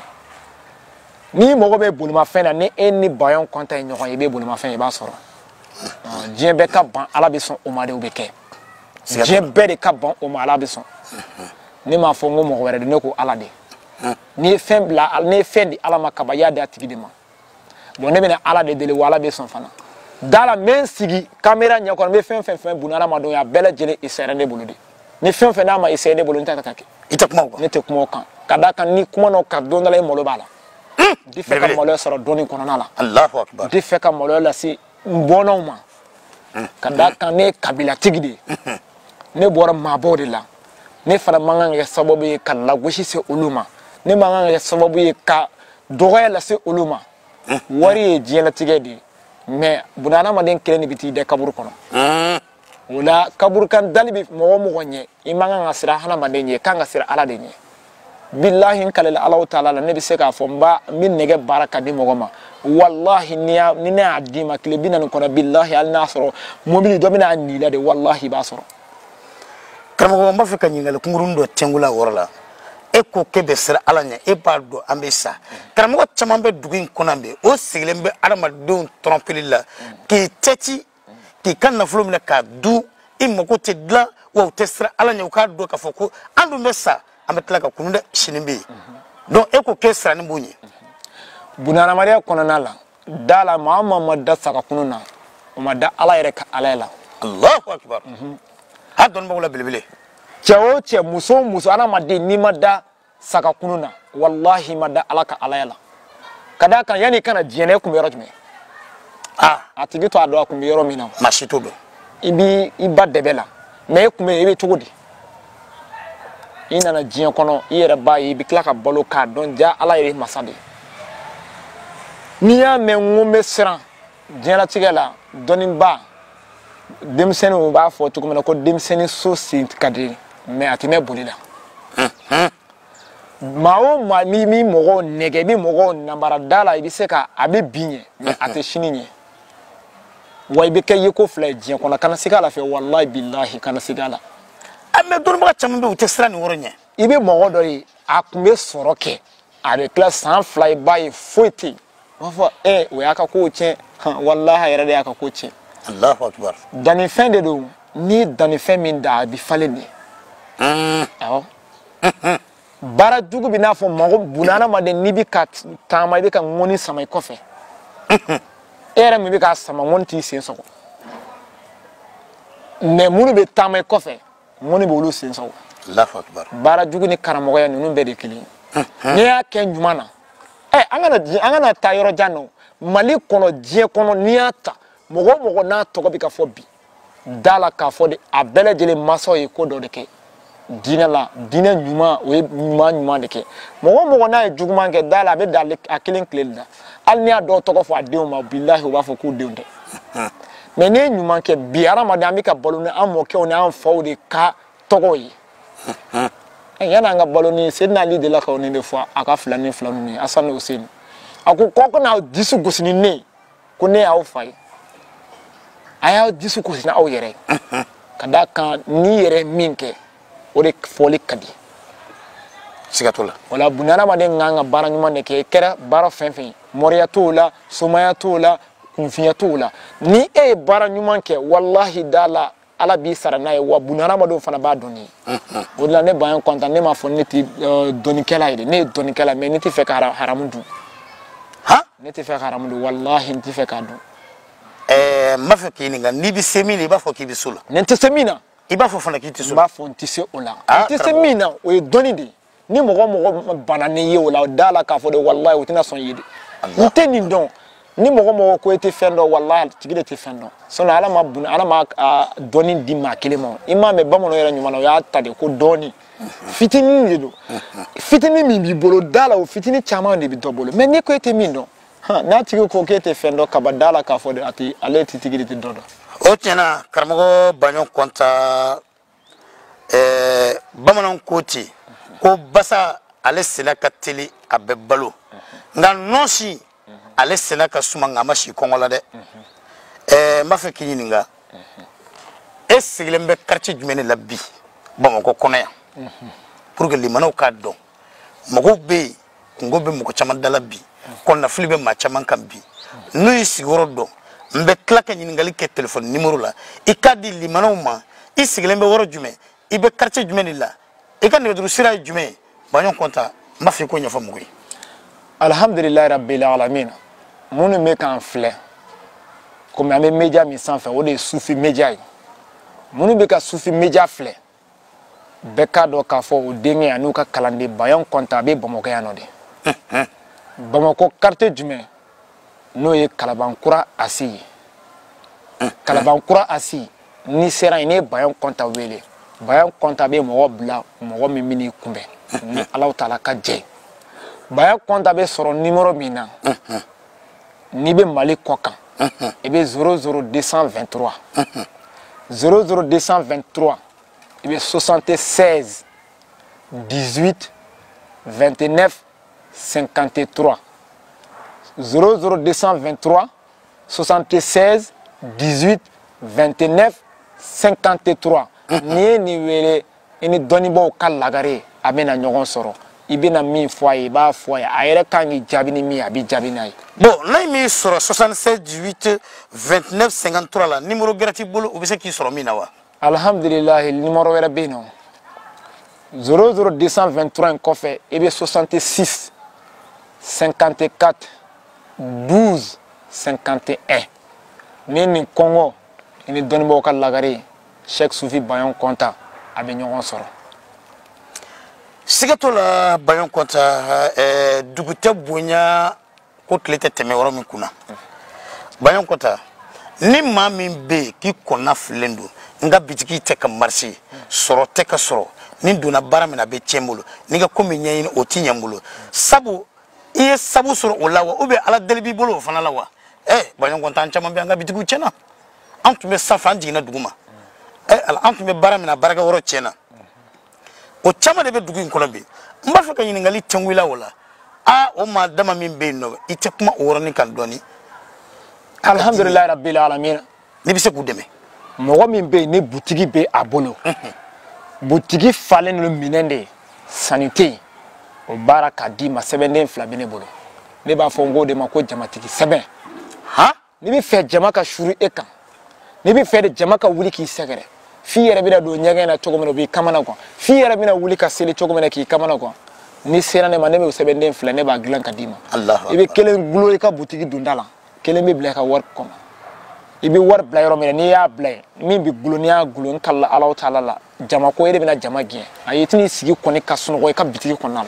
[SPEAKER 2] n'i mago bɛ bolimafɛn na ni e ni baɲɔ kɔnta ye ɲɔgɔn ye i bɛ bolimafɛn ye i b'a sɔrɔ diɲɛ bɛɛ ka ban ala bɛ sɔn o ma de o bɛ kɛ diɲɛ bɛɛ de ka ban o ma ala bɛ sɔn ne m'a fɔ n ko mɔgɔ wɛrɛ de ne ko ala de n'i ye fɛn bila n'i ye fɛn di ala ma kaba i y'a di a tigi de ma bon ne bɛna ala de deli wa ala bɛ sɔn fana da la n bɛ n sigi kamera ɲɛ kɔnɔ n bɛ fɛn fɛn fɛn buna adamadenw ye a bɛɛ lajɛlen essayera ne bolo de ni fɛn fɛn n'a ma essayer ne bolo n tɛ ka kɛ
[SPEAKER 1] i tɛ kuma o kan
[SPEAKER 2] ne tɛ kuma o kan ka d'a kan ni kuma n'o kan don dɔ la e malo b'a la n tɛ fɛ ka maloya sɔrɔ dɔnni kɔnɔna la
[SPEAKER 1] Allahu akbar
[SPEAKER 2] n tɛ fɛ ka maloya lase n bɔnnaw ma ka d'a kan ne ye kabilatigi de ye ne bɔra maabɔw de la ne fana man kan ka kɛ sababu ye ka lagosi se olu ma ne man kan ka kɛ sababu ye ka dɔgɔya lase olu ma wari ye diɲɛlatigɛ de ye mais buna adamaden kelen de bɛ t'i da kaburu kɔnɔ o la kaburu kan dali bɛ mɔgɔ o mɔgɔ ɲɛ i man kan ka siran hadamaden ɲɛ kan ka siran ala de ɲɛ billahi n kalela alahu taala la ne bɛ se k'a fɔ n b'a n bɛ nɛgɛ baara ka di mɔgɔ ma wallahi ni y'a ni ne y'a d'i ma tile bi naani kɔnɔ billahi hali n'a sɔrɔ mobili dɔ bɛna n'i la de wallahi i b'a sɔrɔ
[SPEAKER 1] karamɔgɔ n b'a fɛ ka ɲininkali kunkurunin dɔ tɛngu la o yɔrɔ la e ko k'e bɛ siran ala ɲɛ e b'a dɔn an bɛ sa karamɔgɔ caman bɛ dugu in kɔnɔ bɛ o sigilen bɛ adamadenw tɔrɔmpeli la k'i tɛti k'i ka nafolo minɛ k'a du i mago tɛ dilan wa u tɛ siran ala ɲɛ u k'a dɔn k'a fɔ ko an dun bɛ sa an bɛ tila ka kunu dɛ sini bɛ yen donc e ko k'e sirannen b'o ɲɛ
[SPEAKER 2] bunahadamadenya kɔnɔna la da la maa o maa ma da sagakunu na o ma da ala yɛrɛ ka ala la
[SPEAKER 1] Allahu akbar a dɔnnibagaw la belebele
[SPEAKER 2] cɛ o cɛ muso o muso adamaden n'i ma da sagakunu na wallahi ma da ala ka ala la ka d'a kan yanni i kana diɲɛ na e tun bɛ yɔrɔ jumɛn
[SPEAKER 1] ah
[SPEAKER 2] a tigi to a dɔn a tun bɛ yɔrɔ min na
[SPEAKER 1] maa si t'o dɔn
[SPEAKER 2] i b'i i ba dɛbɛ la mais e tun bɛ yen i bɛ cogo di i nana diɲɛ kɔnɔ i yɛrɛ b'a ye i bɛ tila ka balo k'a dɔn ja ala yɛrɛ masa de ye n'i y'a mɛn n ko n bɛ siran diɲɛlatigɛ la dɔnniba denmisɛnninw b'a fɔ cogo min na ko denmisɛnnin so sen ka di mais a tɛ mɛn boli la maa o maa n'i bɛ mɔgɔw nɛgɛ i bɛ mɔgɔw namara da la i bɛ se ka a bɛ bi ɲɛ mais a tɛ sini ɲɛ wa i bɛ kɛ yeko fila ye diɲɛ kɔnɔ kana segin a la fɛ walahi bilahi kana segin a la
[SPEAKER 1] a mais dɔnnibaga caman bɛ yen u tɛ siran nin yɔrɔ ɲɛ
[SPEAKER 2] i bɛ mɔgɔ dɔ ye a tun bɛ sɔrɔ kɛ a bɛ tila san fila i b'a ye foyi tɛ yen u b'a fɔ ɛ o y'a ka kow tiɲɛ walahi a yɛrɛ de y'a ka ko tiɲɛ
[SPEAKER 1] Allahu akbar
[SPEAKER 2] dannifɛn de don ni dannifɛn min da a bɛ falen de awɔ baara jugu bɛ n'a fɔ mɔgɔ buna adamaden n'i bɛ ka taama i bɛ ka ŋɔni sama i kɔfɛ e yɛrɛ min bɛ ka sama ŋɔni t'i sen sɔgɔ mais minnu bɛ taama i kɔfɛ ŋɔni b'olu sen sɔgɔ
[SPEAKER 1] Allahu akbar
[SPEAKER 2] baara jugu ni karamɔgɔya ninnu bɛɛ de kelen n'i y'a kɛ ɲuman na ɛ an kana an kana taa yɔrɔ jan na Mali kɔnɔ diɲɛ kɔnɔ n'i y'a ta mɔgɔ o mɔgɔ n'a tɔgɔ bɛ ka fɔ bi da la k'a fɔ de a bɛɛ lajɛlen mansaw ye ko dɔ de kɛ diinɛ la diinɛ ɲuman o ye ɲuman ɲuman de kɛ mɔgɔ o mɔgɔ n'a ye juguman kɛ da la a bɛ da a kelen tile de la hali n'i y'a dɔw tɔgɔ fɔ a denw ma bilahi u b'a fɔ k'u denw tɛ mais n'i ye ɲuman kɛ bi hadamaden an bɛ ka balo ni an mɔkɛw ni an faw de ka tɔgɔ ye yanni an ka balo ni Seydina Ali de la ka o nin de fɔ a ka fila ni fila ninnu ye Hasani ni Hussein a ko k'aw kana disi gosi ni ne ye ko ne y'aw fa ye a y'aw disi gosi ni aw yɛrɛ ye ka d'a kan n'i yɛrɛ min kɛ o de fɔli ka di
[SPEAKER 1] sigatola
[SPEAKER 2] wala bunana ma de nganga bara nyuma ne ke kera bara fenfen moriya tola somaya tola kunfiya tola ni e bara nyuma ke wallahi dala ala bi sara na e wa bunana ma do fana ba doni wala ne bayan konta ne ma fo ne ti doni kala ide ne doni kala me ne ti fe ka haramundu
[SPEAKER 1] ha
[SPEAKER 2] ne ti fe ka haramundu wallahi ne ti fe ka do
[SPEAKER 1] eh ma fe kini nga ni bi semini ba fo ki bi sula
[SPEAKER 2] ne ti semina
[SPEAKER 1] iba fo fana ki ti sula
[SPEAKER 2] ba fo ti se ola ti semina o doni de ni mogo mogo banane ye wala dala ka fo de wallahi o tina son yidi nte ni don ni mogo mogo ko ete fendo wallahi tigide te fendo so na ala ma bun ala ma doni di ma kelemo imam e bamono yera nyuma no ya tade ko doni fitini ni do fitini mi bi bolo dala o fitini chama de bi dobolo mais ni ko ete min don ha na tigi ko ke ete fendo ka ba dala ka fo de ati ale tigide te dodo
[SPEAKER 1] o tena karmogo banyon konta eh bamono koti ko basa ale sena ka teli a bɛ balo nga nosi ale sena ka suma nga ma si kongola de eh ma fe kininga e sigilen bɛ quartier jumɛn la bi Bamako kɔnɔ yan pour que limanaw ka dɔn mɔgɔw bɛ kungo bɛ mɔgɔ caman dala bi kɔnɔnafili bɛ maa caman kan bi n'u yi sigiyɔrɔ dɔn n bɛ tila ka ɲininkali kɛ téléphone numéro la i ka di limanaw ma i sigilen bɛ yɔrɔ jumɛn i bɛ quartier jumɛn de la i ka nɛgɛjuru sira ye jumɛn baɲɔn kɔnta n b'a fɔ i ko ɲɛfɔ mɔgɔ ye
[SPEAKER 2] alhamdulilahi rabbil alamin minnu bɛ k'an filɛ komi an bɛ média min sanfɛ o de ye sufi média ye minnu bɛ ka sufi média filɛ bɛɛ k'a dɔn k'a fɔ o denkɛ a n'u ka kalanden baɲɔn kɔnta a bɛ Bamakɔ yan nɔ de Bamakɔ quartier jumɛn n'o ye Kalabankura Asi ye Kalabankura Asi ni sera yen ne ye baɲɔn kɔnta wele baɲɔn kɔnta bɛ mɔgɔ bila mɔgɔ min bɛ n'i kunbɛn ni Alahu Taala ka jɛ baɲɔn kɔnta bɛ sɔrɔ numéro min na n'i bɛ Mali kɔ kan i bɛ zéro zéro deux cent vingt-trois zéro zéro deux cent vingt-trois i bɛ soixante-seize dix-huit vingt-neuf cinquante-trois zéro zéro deux cent vingt-trois soixante-seize dix-huit vingt-neuf cinquante-trois n'i ye nin wele i ni dɔnnibaaw ka lagare a bɛna ɲɔgɔn sɔrɔ i bɛna min fɔ a ye i b'a fɔ a ye a yɛrɛ kan k'i jaabi ni min ye a bɛ jaabi n'a ye.
[SPEAKER 1] bon n'a ye min sɔrɔ soixante-seize dix-huit vingt-neuf cinquante-trois la numéro gɛrɛ t'i bolo o bɛ se k'i sɔrɔ min na wa.
[SPEAKER 2] alhamdulilahi numéro wɛrɛ bɛ yen nɔ zéro zéro deux cent vingt-trois in kɔfɛ i bɛ soixante-six cinquante-quatre douze cinquante-un ni nin kɔngɔ i ni dɔnnibaaw ka lagare Cheikh Sufi baɲɔn kɔnta a bɛ ɲɔgɔn sɔrɔ.
[SPEAKER 1] siga t'o la baɲɔn kɔnta ɛɛ dugu tɛ bonya ko tile tɛ tɛmɛ yɔrɔ min kunna baɲɔn kɔnta ni maa min bɛ yen k'i kɔnɔna fililen don n ka bitigi tɛ ka marché sɔrɔ tɛ ka sɔrɔ ni donna baara min na a bɛ tiɲɛ n bolo n'i ka ko min ɲɛɲini o ti ɲɛ n bolo sabu i ye sabu sɔrɔ o la wa ou bien ala deli b'i bolo o fana la wa ɛ baɲɔn kɔnta an caman bɛ an ka bitigiw tiɲɛna an tun bɛ sanfɛ an jiginna dugu ma ɛ ala an tun bɛ baara min na baarakɛ yɔrɔ tiɲɛna o caman de bɛ dugu in kɔnɔ bi n b'a fɛ ka ɲininkali tɛngu i la o la aa o maa dama min bɛ yen nɔ i tɛ kuma o yɔrɔnin kan dɔɔni.
[SPEAKER 2] alhamdulilayi rabbil alamin
[SPEAKER 1] n'i bɛ se k'u dɛmɛ.
[SPEAKER 2] mɔgɔ min bɛ yen ni butigi bɛ a bolo butigi falen don minɛn de ye sanni tɛ yen o baara k'a d'i ma sɛbɛnden fila bɛ ne bolo ne b'a fɔ n k'o de ma ko jamatigi sɛbɛn
[SPEAKER 1] han
[SPEAKER 2] n'i bɛ fɛ jama ka suri e kan n'i bɛ fɛ de jama ka wuli k'i sɛgɛrɛ f'i yɛrɛ bɛna don ɲɛgɛn na cogo min na o b'i kamana gan f'i yɛrɛ bɛna wuli ka seli cogo min na k'i kamana gan ni sera ne ma ne bɛ o sɛbɛnden fila ne b'a dilan ka d'i ma i bɛ kelen gulon i ka butigi donda la kelen bɛ bila i ka wari kɔnɔ i bɛ wari bila yɔrɔ min na n'i y'a bila yen min bɛ gulon n'i y'a gulon n kala Alahu Taala la jama ko e de bɛna jama gɛn a ye tini sigi kɔni ka sunɔgɔ i ka bitigi kɔnɔna la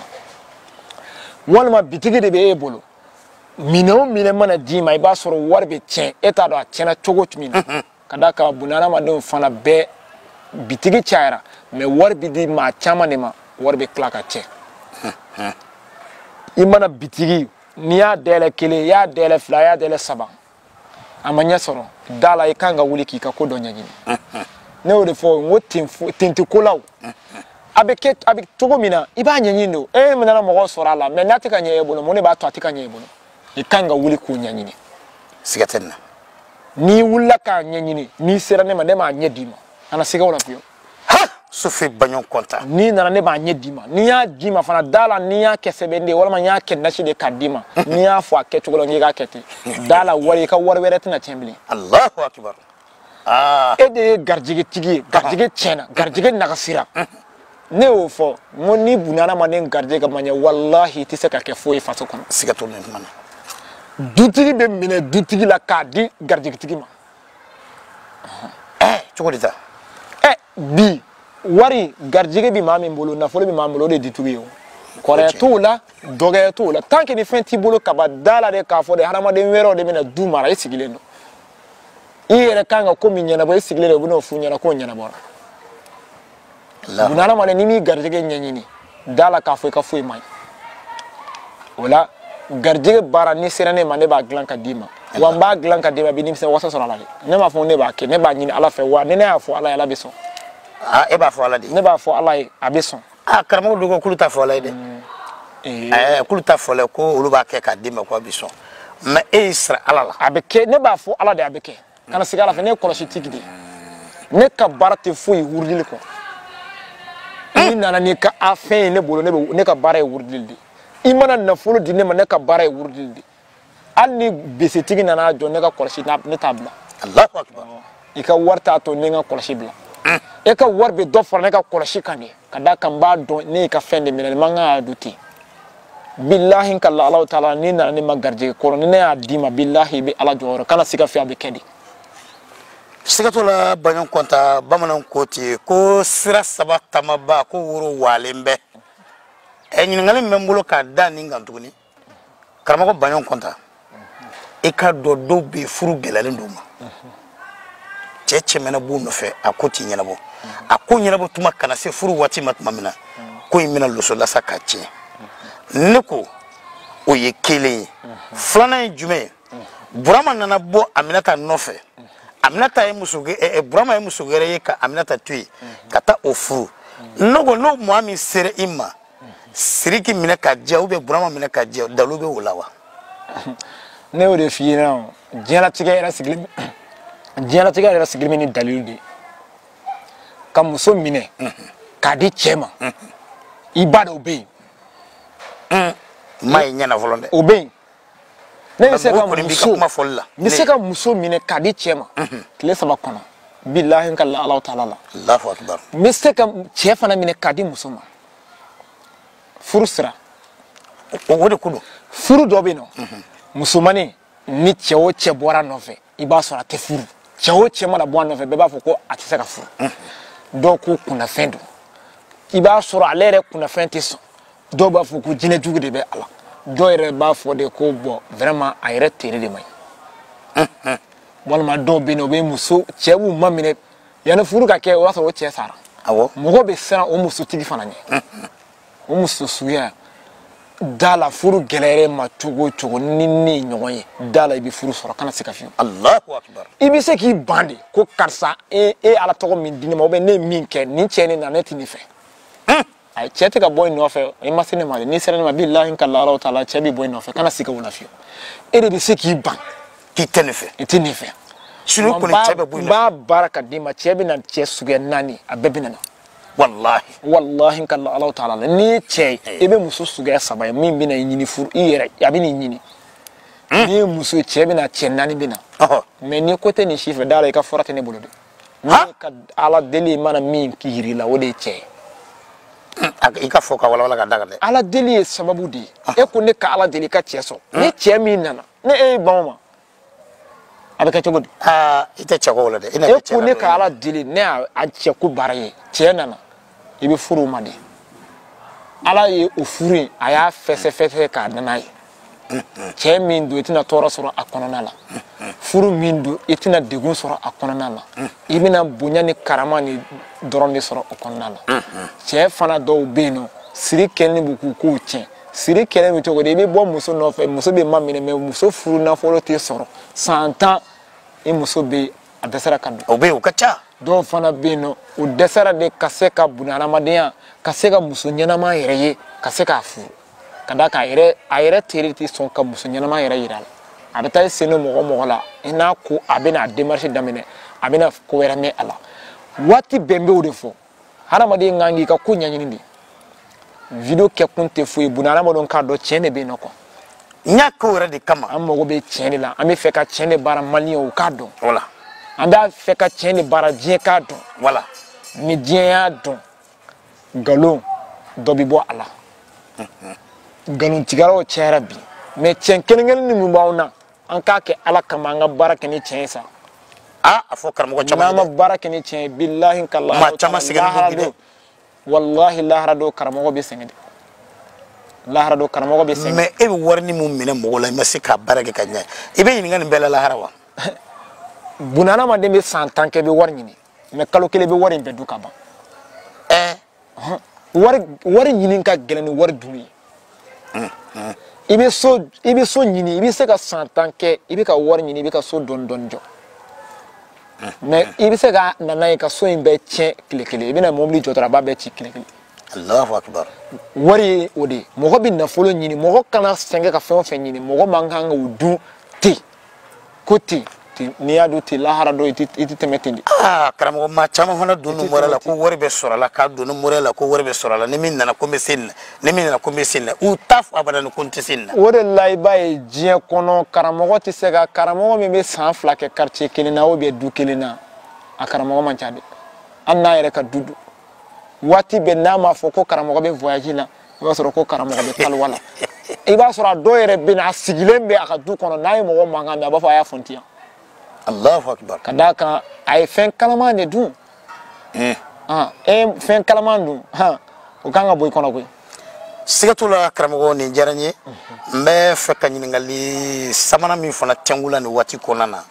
[SPEAKER 2] walima bitigi de bɛ e bolo minɛn o minɛn mana d'i ma i b'a sɔrɔ wari bɛ tiɲɛ e t'a dɔn a tiɲɛna cogo min na ka d'a kan bunahadamadenw fana bɛɛ bitigi cayara mais wari bɛ di maa caman de ma wari bɛ tila ka tiɲɛ i mana bitigi n'i y'a dayɛlɛ kelen i y'a dayɛlɛ fila i y'a dayɛlɛ saba a ma ɲɛ sɔrɔ da la i kan ka wuli k'i ka ko dɔ ɲɛɲini ne y'o de fɔ n ko ten tɛ ko la o a bɛ kɛ a bɛ cogo min na i b'a ɲɛɲini de o e nana mɔgɔ sɔrɔ a la mais n'a tɛ ka ɲɛ e bolo mun de b'a to a tɛ ka ɲɛ e bolo i kan ka wuli k'o ɲɛɲini
[SPEAKER 1] siga tɛ nin na
[SPEAKER 2] n'i wulila k'a ɲɛɲini n'i sera ne ma ne m'a ɲɛ d'i ma kana siga o la fiyewu
[SPEAKER 1] ha Sophie Bagnon Konta
[SPEAKER 2] ni nana ne b'a ɲɛ d'i ma n'i y'a d'i ma fana da la n'i y'a kɛ sɛbɛnden walima n'i y'a kɛ nasi de k'a d'i ma n'i y'a fɔ a kɛcogo la n'i k'a kɛ ten da la wari i ka wari wɛrɛ tɛna tiɲɛ bilen
[SPEAKER 1] Allahu akbar ah
[SPEAKER 2] e de ye garijɛgɛ tigi ye garijɛgɛ tiɲɛna garijɛgɛ nagasira ne y'o fɔ n ko ni bunahadamaden garijɛgɛ ka ma ɲɛ walahi i tɛ se ka kɛ foyi faso kɔnɔ
[SPEAKER 1] siga t'o la kuma na
[SPEAKER 2] dutigi bɛ minɛ dutigi la k'a di garijɛgɛtigi ma
[SPEAKER 1] eh cogo di ta
[SPEAKER 2] ɛ bi wari garijɛgɛ bɛ maa min bolo nafolo bɛ maa min bolo o de ye dutigi ye o kɔrɔya t'o la dɔgɔya t'o la tant que ni fɛn t'i bolo kaba da la de k'a fɔ de hadamaden wɛrɛw de bɛna du mara i sigilen don i yɛrɛ kan ka ko min ɲɛnabɔ i sigilen don u bɛn'o f'u ɲɛna k'o ɲɛnabɔra bunahadamaden n'i m'i garijɛgɛ ɲɛɲini da la k'a fɔ i ka foyi man ɲi o la garijɛgɛ baara ni sera ne ma ne b'a dilan ka d'i ma wa n b'a dilan ka d'i ma bi nimisa wasa sɔrɔ a la dɛ ne m'a fɔ ne b'a kɛ ne b'a ɲini ala fɛ wa ni ne y'a fɔ ala ye ala bɛ sɔn
[SPEAKER 1] ah e b'a fɔ ala de
[SPEAKER 2] ne b'a fɔ ala ye a bɛ sɔn
[SPEAKER 1] ah karamɔgɔ dogo kulu ta fɔ ala ye dɛ eh kulu ta fɔ la ko olu b'a kɛ k'a d'i ma ko a bɛ sɔn mais e y'i sara ala la
[SPEAKER 2] a bɛ kɛ ne b'a fɔ ala de a bɛ kɛ kana sigi ala fɛ ne ye kɔlɔsi tigi de ye ne ka baara tɛ foyi wurudili kɔ n'i nana n'i ka a fɛn ye ne bolo ne bɛ ne ka baara ye wurudili de i mana nafolo di ne ma ne ka baara ye wurudili de hali ni besetigi nana jɔ ne ka kɔlɔsi ne t'a bila
[SPEAKER 1] Allahu akbar
[SPEAKER 2] i ka wari t'a to ne ka kɔlɔsi bila e ka wari bɛ dɔ fara ne ka kɔlɔsi kan de ka d'a kan n b'a dɔn ne y'i ka fɛn de minɛ ne man kan ka don ten bilahi ka la Alahu taala n'i nana ne ma garijɛgɛ kɔrɔ ni ne y'a d'i ma bilahi i bɛ ala jɔyɔrɔ kana siga fɛ a bɛ kɛ de
[SPEAKER 1] siga t'o la Bagnon Konta bamananw ko ten ko sira saba tamaba ko woro walen bɛ ɛ ɲininkali min bɛ n bolo k'a da nin kan tuguni karamɔgɔ Bagnon Konta i ka dɔn dɔw bɛ furu gɛlɛyalen d'u ma cɛ cɛmɛnɛ b'u nɔfɛ a ko t'i ɲɛnabɔ a ko ɲɛnabɔ tuma kana se furu waati ma tuma min na ko in bɛna loso lasa k'a tiɲɛ ne ko o ye kelen ye filanan ye jumɛn ye Burama nana bɔ Aminata nɔfɛ Aminata ye muso Burama ye muso wɛrɛ ye ka Aminata to yen ka taa o furu ne ko n'o maa min sera i ma Siriki minɛ ka jɛ ou bien Burama minɛ ka jɛ dalu bɛ o la wa
[SPEAKER 2] ne y'o de f'i ɲɛna diɲɛlatigɛ yɛrɛ sigilen diɲɛlatigɛ yɛrɛ sigilen bɛ ni dalilu de ye ka muso minɛ k'a di cɛ ma i b'a dɔn o bɛ yen
[SPEAKER 1] maa ye ɲɛna fɔlɔ dɛ
[SPEAKER 2] o bɛ yen ne bɛ se ka
[SPEAKER 1] muso
[SPEAKER 2] n bɛ se ka muso minɛ k'a di cɛ ma tile saba kɔnɔ bilahi n ka la Alahu taala la
[SPEAKER 1] Allahu akbar
[SPEAKER 2] n bɛ se ka cɛ fana minɛ k'a di muso ma furu sira
[SPEAKER 1] o de ko don
[SPEAKER 2] furu dɔ bɛ yen nɔ musomanin ni cɛ o cɛ bɔra a nɔfɛ i b'a sɔrɔ a tɛ furu cɛ o cɛ mana bɔ a nɔfɛ bɛɛ b'a fɔ ko a tɛ se ka furu dɔw ko kunnafɛn don i b'a sɔrɔ ale yɛrɛ kunnafɛn tɛ sɔn dɔw b'a fɔ ko jinɛjugu de bɛ a la dɔw yɛrɛ b'a fɔ de ko bɔn vraiment a yɛrɛ tere de man ɲi walima dɔw bɛ yen nɔ o bɛ muso cɛ b'u ma minɛ yanni furu ka kɛ o b'a sɔrɔ o cɛ sara
[SPEAKER 1] awɔ
[SPEAKER 2] mɔgɔ bɛ siran o musotigi fana ɲɛ o muso suguya da la furu gɛlɛyara ma cogo o cogo ni ne ye ɲɔgɔn ye da la i bɛ furu sɔrɔ kana se ka fiyewu
[SPEAKER 1] Allahu akbar
[SPEAKER 2] i bɛ se k'i ban de ko karisa e e ala tɔgɔ min di ne ma ou bien ne ye min kɛ nin cɛ ne na ne tɛ nin fɛ ayi cɛ tɛ ka bɔ i nɔfɛ i ma se ne ma de n'i sera ne ma bilahi n ka la Alahu taala cɛ bɛ bɔ i nɔfɛ kana se ka o la fiyewu e de bɛ se k'i ban
[SPEAKER 1] k'i tɛ ne fɛ
[SPEAKER 2] i tɛ nin fɛ
[SPEAKER 1] sinon kɔni cɛ bɛ bɔ i
[SPEAKER 2] n
[SPEAKER 1] nɔfɛ
[SPEAKER 2] b'a baara ka d'i ma cɛ bɛ na cɛ suguya naani a bɛɛ bɛ na
[SPEAKER 1] wallahi
[SPEAKER 2] wallahi n ka la Alahu taala la n'i ye cɛ ye i bɛ muso suguya saba ye min bɛ na i ɲini furu i yɛrɛ a bɛ n'i ɲini n'i ye muso ye cɛ bɛ na cɛ naani bɛ na mais ni ko tɛ nin si fɛ da la i ka fɔra tɛ ne bolo dɛ ne ka ala deli mana min k'i la o de ye cɛ ye
[SPEAKER 1] i ka fɔ ka walawala ka da kan dɛ
[SPEAKER 2] ala deli ye sababu de ye e ko ne ka ala deli ka cɛ sɔrɔ ni cɛ min nana ne e ye ban o ma a bɛ kɛ cogo di
[SPEAKER 1] aa i tɛ cɛ ko la dɛ
[SPEAKER 2] e ko ne ka ala deli ne y'a cɛ ko baara ye cɛ nana i bɛ furu o ma de ala ye o furu in a y'a fɛsɛ fɛsɛ k'a nana ye cɛ min don i tɛna tɔɔrɔ sɔrɔ a kɔnɔna la furu min don i tɛna degun sɔrɔ a kɔnɔna la i bɛna bonya ni karama ni dɔrɔn de sɔrɔ o kɔnɔna la cɛ fana dɔw bɛ yen nɔ siri kɛlen bɛ k'u kow tiɲɛ siri kɛlen bɛ cogo di i bɛ bɔ muso nɔfɛ muso bɛ ma minɛ mɛ muso furu nafolo tɛ sɔrɔ san tan i muso bɛ a dɛsɛra ka don
[SPEAKER 1] o bɛ yen o ka ca
[SPEAKER 2] dɔw fana bɛ yen nɔ o dɛsɛra de ka se ka bunahadamadenya ka se ka muso ɲɛnama yɛrɛ ye ka se k'a furu ka d'a kan a yɛrɛ a yɛrɛ teri tɛ sɔn ka muso ɲɛnama yɛrɛ yira a la a bɛ taa i sen don mɔgɔ mɔgɔ la i n'a ko a bɛna démarche daminɛ a bɛna ko wɛrɛ mɛn a la waati bɛɛ n bɛ o de fɔ hadamaden ngangi ka kunya nyindi video ke kunte fu ibuna ramadon ka do chene be noko
[SPEAKER 1] nya ko re de kama
[SPEAKER 2] amma go be chene la ami fe ka chene bara mali o ka do
[SPEAKER 1] wala
[SPEAKER 2] anda fe ka chene bara je ka do
[SPEAKER 1] wala
[SPEAKER 2] ni je ya do galon do bi bo ala galon tigaro chera bi me chen kenengel ni mu bawna an ka ke ala kama nga baraka ni chen sa
[SPEAKER 1] ah afo karamo chama
[SPEAKER 2] ma baraka ni chen billahi kallahu
[SPEAKER 1] ma chama sigana gide
[SPEAKER 2] wallahi lahara do karamo be sengede lahara do karamo be sengede
[SPEAKER 1] me e warni mu mine mo la masika baraka kanya ibe yin ngani bela lahara wa
[SPEAKER 2] bunana ma dembe santan ke be warni ni me kalo kele be warin be duka ba
[SPEAKER 1] eh
[SPEAKER 2] war war nyini ka gelani war dumi ibe so ibe so nyini ibe se ka santan ke ibe ka war nyini ibe ka so don don jo mais ibe se ka nana ka so imbe che kile kile ibe na momli jotora ba be chi kile kile
[SPEAKER 1] Allahu akbar
[SPEAKER 2] wari odi mogo bi na folo nyini mogo kana senge ka fe fe nyini mogo manganga udu ti kuti ti ni adu ti lahara do iti iti temetindi
[SPEAKER 1] ah karamo ma chama hona dunu morala ko wori be sorala ka dunu morala ko wori be sorala ni min nana ko be sin ni min nana ko be sin u taf abadan ko nti sin
[SPEAKER 2] wore lay baye jien kono karamo ti sega karamo me be san flake quartier kelina o be du kelina a karamo man tiade anna yere ka dudu wati be nama fo ko karamo be voyage na ba soro ko karamo be tal wala e ba soro do yere be na sigilembe aka du kono nay mo manga me ba fa ya fontia
[SPEAKER 1] Allahu akbar
[SPEAKER 2] kadaka ay fen kalama ne du
[SPEAKER 1] eh
[SPEAKER 2] ah e fen kalama du ha o kanga boy kono boy
[SPEAKER 1] sigatula karamo ni jaranye mbe feka ngali samana mi fona tengula ni wati konana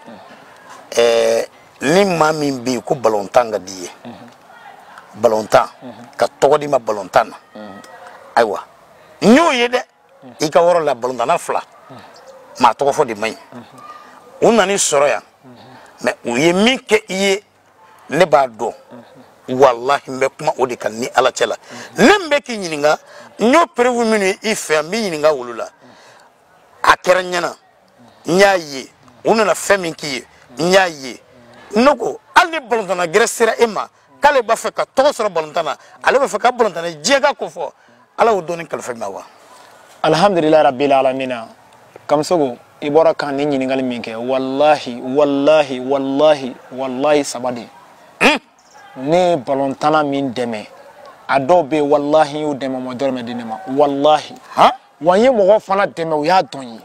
[SPEAKER 1] eh ni mami bi ko balontanga diye balontan ka togodi ma balontan aywa nyo yede ika woro la balontan fla ma togo fo di mai unani soroya mais uye minke iye ne ba do wallahi mbe kuma odi kan ni ala cela nembe ki nyininga nyo prevu minu ife ambi nyininga wulula akera nyana nyaye unana femi ki nyaye noko ali balontan gresira ema kale ba fe ka to soro balontan ale ba fe ka balontan jega ko fo ala wudoni kal fe mawa
[SPEAKER 2] alhamdulillah rabbil alamin kamsogo ibora kan ni nyini ngali minke wallahi wallahi wallahi wallahi sabade
[SPEAKER 1] mm.
[SPEAKER 2] ne balontana min deme adobe wallahi yu deme mo dorme dinema wallahi
[SPEAKER 1] ha
[SPEAKER 2] wanye mo fana deme o ya donyi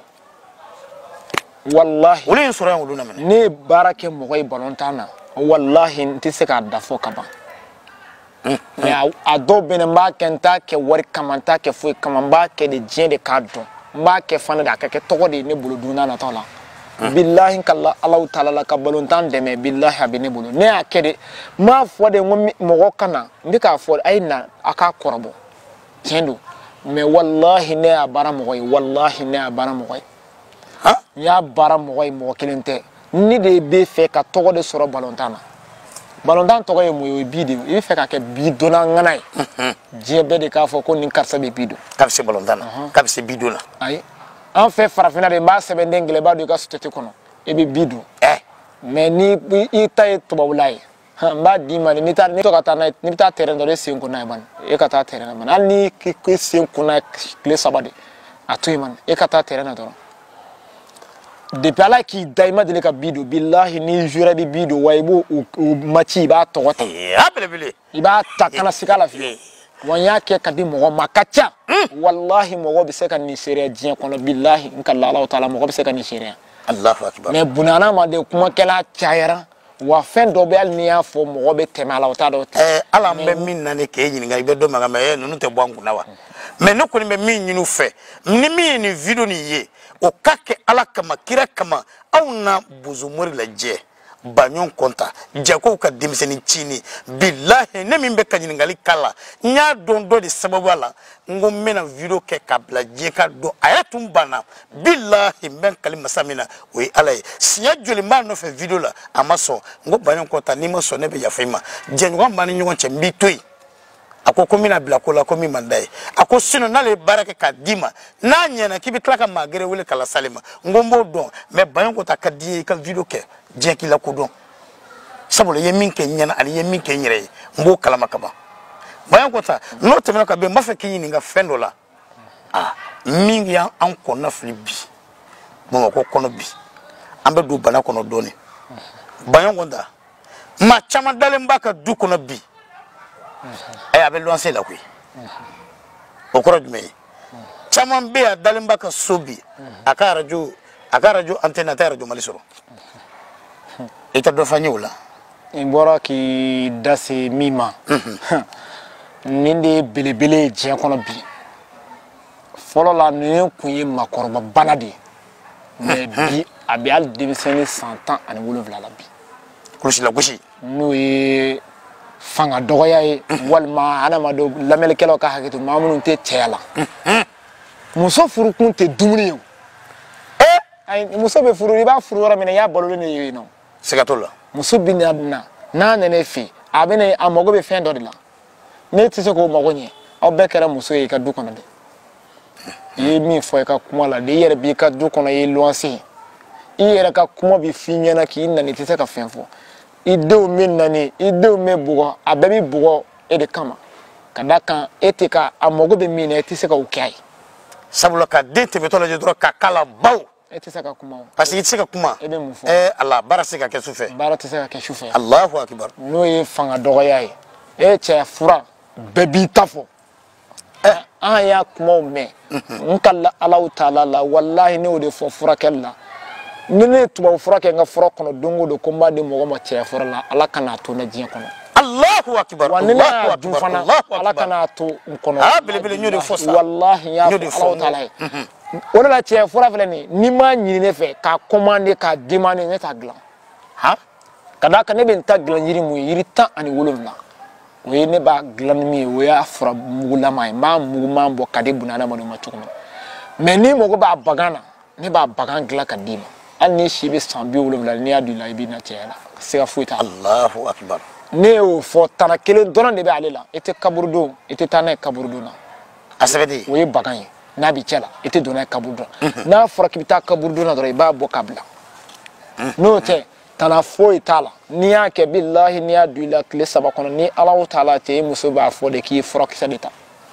[SPEAKER 2] wallahi
[SPEAKER 1] wole soro yan wuluna men
[SPEAKER 2] ne barake mo koy balontana wallahi ntise ka dafo kaba
[SPEAKER 1] mm.
[SPEAKER 2] mais adobe ne ma kenta ke wari kamanta ke fu kamamba ke de jien de kadon ma ke fana da ke togo de ne bulu duna na tola billahi kala allah taala la kabalontan de me billahi abine bulu ne akede ma fo de mo kana ndika fo aina aka korbo kendo me wallahi ne abara mo koy wallahi ne abara mo koy
[SPEAKER 1] ha
[SPEAKER 2] ya bara mo koy mo kelente ni de be fe ka togo de soro balontana balontan togo e mo bidi e fe ka ke bidona nganai jebe de ka fo ko ni karsa be bido
[SPEAKER 1] kabse balontana kabse bidona
[SPEAKER 2] ay en fait farafina de ma sebe ndengle ba do ka sotete kono e be bidu
[SPEAKER 1] eh
[SPEAKER 2] mais ni ita to bawlay ba di ma ni tar ni to kata na ni ta terrain do sen ko na ban e kata terrain man al ni ki ki sen ko na le sabade atoy man e kata terrain do depuis ala ki daima de ka bidu billahi ni jura bi bidu waybo machi ba to wata
[SPEAKER 1] ya bele bele
[SPEAKER 2] iba takana sikala fi wanya ke kadi mo makacha wallahi mo be se kan ni sere dien kono billahi nkalla allah taala mo be se kan ni sere
[SPEAKER 1] Allahu akbar
[SPEAKER 2] mais bunana ma de kuma kala chayara wa fen do be al niya fo mo be temala wata do
[SPEAKER 1] eh ala mbe min na ne ke nyini ngai be do maga me nunu te bwangu na wa mais no ko ni be min nyinu fe ni mi ni video ni ye o kake ala kama kira kama au na buzumuri la je banyon konta jako ka dimseni chini billahi ne min be kanyini ngali kala nya don do de sababu ala ngo mena video ke kabla je ka do ayatum bana billahi men kalima samina we alay siya joli ma no fe video la amaso ngo banyon konta ni mo so ne be ya fema je ngo mbani nyon che mbitoi ako komina bila ko la komi mandai ako sino nale baraka ka dima na nyena kibi klaka magere wele kala salima ngombo don me bayon ko takadi ka video ke je ki la ko don sabule ye min ke nyena ali ye min ke nyere mbo kala makaba bayan ko ta no tɛmɛna ka bɛn n b'a fɛ k'i ɲininka fɛn dɔ la ah min y'an an kɔnɔ fili bi Bamakɔ kɔnɔ bi an bɛ don bana kɔnɔ dɔɔni bayan ko ta maa caman dalen b'a ka du kɔnɔ bi ɛ a bɛ luwanse la koyi o kɔrɔ jumɛn ye caman bɛ a dalen b'a ka so bi a ka arajo a ka arajo antenne a tɛ arajo Mali sɔrɔ i tɛ dɔ fɔ an ye o la.
[SPEAKER 2] i bɔra k'i da se min ma nin de ye belebele ye diɲɛ kɔnɔ bi fɔlɔ la nin kun ye makɔrɔba bana de ye mais bi a bɛ hali denmisɛnnin san tan ani wolonwula la bi
[SPEAKER 1] kulusi la gosi
[SPEAKER 2] n'o ye fanga dɔgɔya ye walima adamadenw lamɛnnikɛlaw ka hakɛ to maa minnu tɛ cɛya la muso furukun tɛ dumuni ye o ayi muso bɛ furu i b'a furu yɔrɔ min na i y'a balolen de ye yen nɔ
[SPEAKER 1] siga t'o la
[SPEAKER 2] muso bɛ na n'a nana e fɛ yen a bɛ na a mago bɛ fɛn dɔ de la ne tɛ se k'o mago ɲɛ aw bɛɛ kɛra muso ye i ka du kɔnɔ dɛ i ye min fɔ i ka kuma la de i yɛrɛ b'i ka du kɔnɔ i ye luwanse ye i yɛrɛ ka kuma bɛ f'i ɲɛna k'i nani i tɛ se ka fɛn fɔ i denw bɛ nani i denw bɛ bugɔ a bɛɛ bɛ bugɔ e de kama ka d'a kan e tɛ ka a mago bɛ min na e tɛ se ka o kɛ a ye
[SPEAKER 1] sabula ka den tɛmɛtɔ lajɛ dɔrɔn ka kala baw
[SPEAKER 2] e tɛ se ka kuma o
[SPEAKER 1] parce que i tɛ se ka kuma
[SPEAKER 2] e bɛ mun fɔ
[SPEAKER 1] eh ala baara tɛ se ka kɛ su fɛ
[SPEAKER 2] baara tɛ se ka kɛ su fɛ
[SPEAKER 1] Allahu akibar
[SPEAKER 2] n'o ye fanga dɔgɔya ye e cɛ fura bɛɛ b'i ta fɔ an y'a kumaw mɛn n ka la Alahu taala la walahi ne y'o de fɔ furakɛli la ni ne ye tubabu fura kɛ n ka fura kɔnɔ don o don ko n b'a di mɔgɔ ma cɛya fura la Ala kan'a to ne diɲɛ kɔnɔ
[SPEAKER 1] Allahu akibar
[SPEAKER 2] wa ni ne y'a dun fana Ala kan'a to n kɔnɔ
[SPEAKER 1] ah belebele n y'o de fɔ sa
[SPEAKER 2] walahi n y'a fɔ Alahu taala ye o de la cɛya fura filɛ nin n'i m'a ɲini ne fɛ k'a commandé k'a demandé ne t'a dilan
[SPEAKER 1] ha
[SPEAKER 2] ka d'a kan ne bɛ n ta dilan yiri mun ye yiri tan ani wolonwula o ye ne b'a dilan ni min ye o y'a fura mugulama ye n b'a muguman bɔ ka di buna adamadenw ma cogo min na mais n'i mago b'a bagan na ne b'a bagan dilan ka d'i ma hali n'i si bɛ san bi wolonwula n'i y'a don i la i bɛ na cɛya la siga foyi t'a la
[SPEAKER 1] Allahu akibar
[SPEAKER 2] ne y'o fɔ tana kelen dɔrɔn de bɛ ale la i tɛ kaburudon i tɛ taa n'a ye kaburudon na
[SPEAKER 1] a sɛbɛden
[SPEAKER 2] o ye bagan ye n'a b'i cɛ la i tɛ don n'a ye kaburudon n'a fɔra k'i bɛ taa kaburudon na dɔrɔn i b'a bɔ k'a bila n'o tɛ tana foyi t'a la n'i y'a kɛ bilahi n'i y'a don i la tile saba kɔnɔ ni Alahu taala tɛ e muso b'a fɔ de k'i ye furakisɛ de ta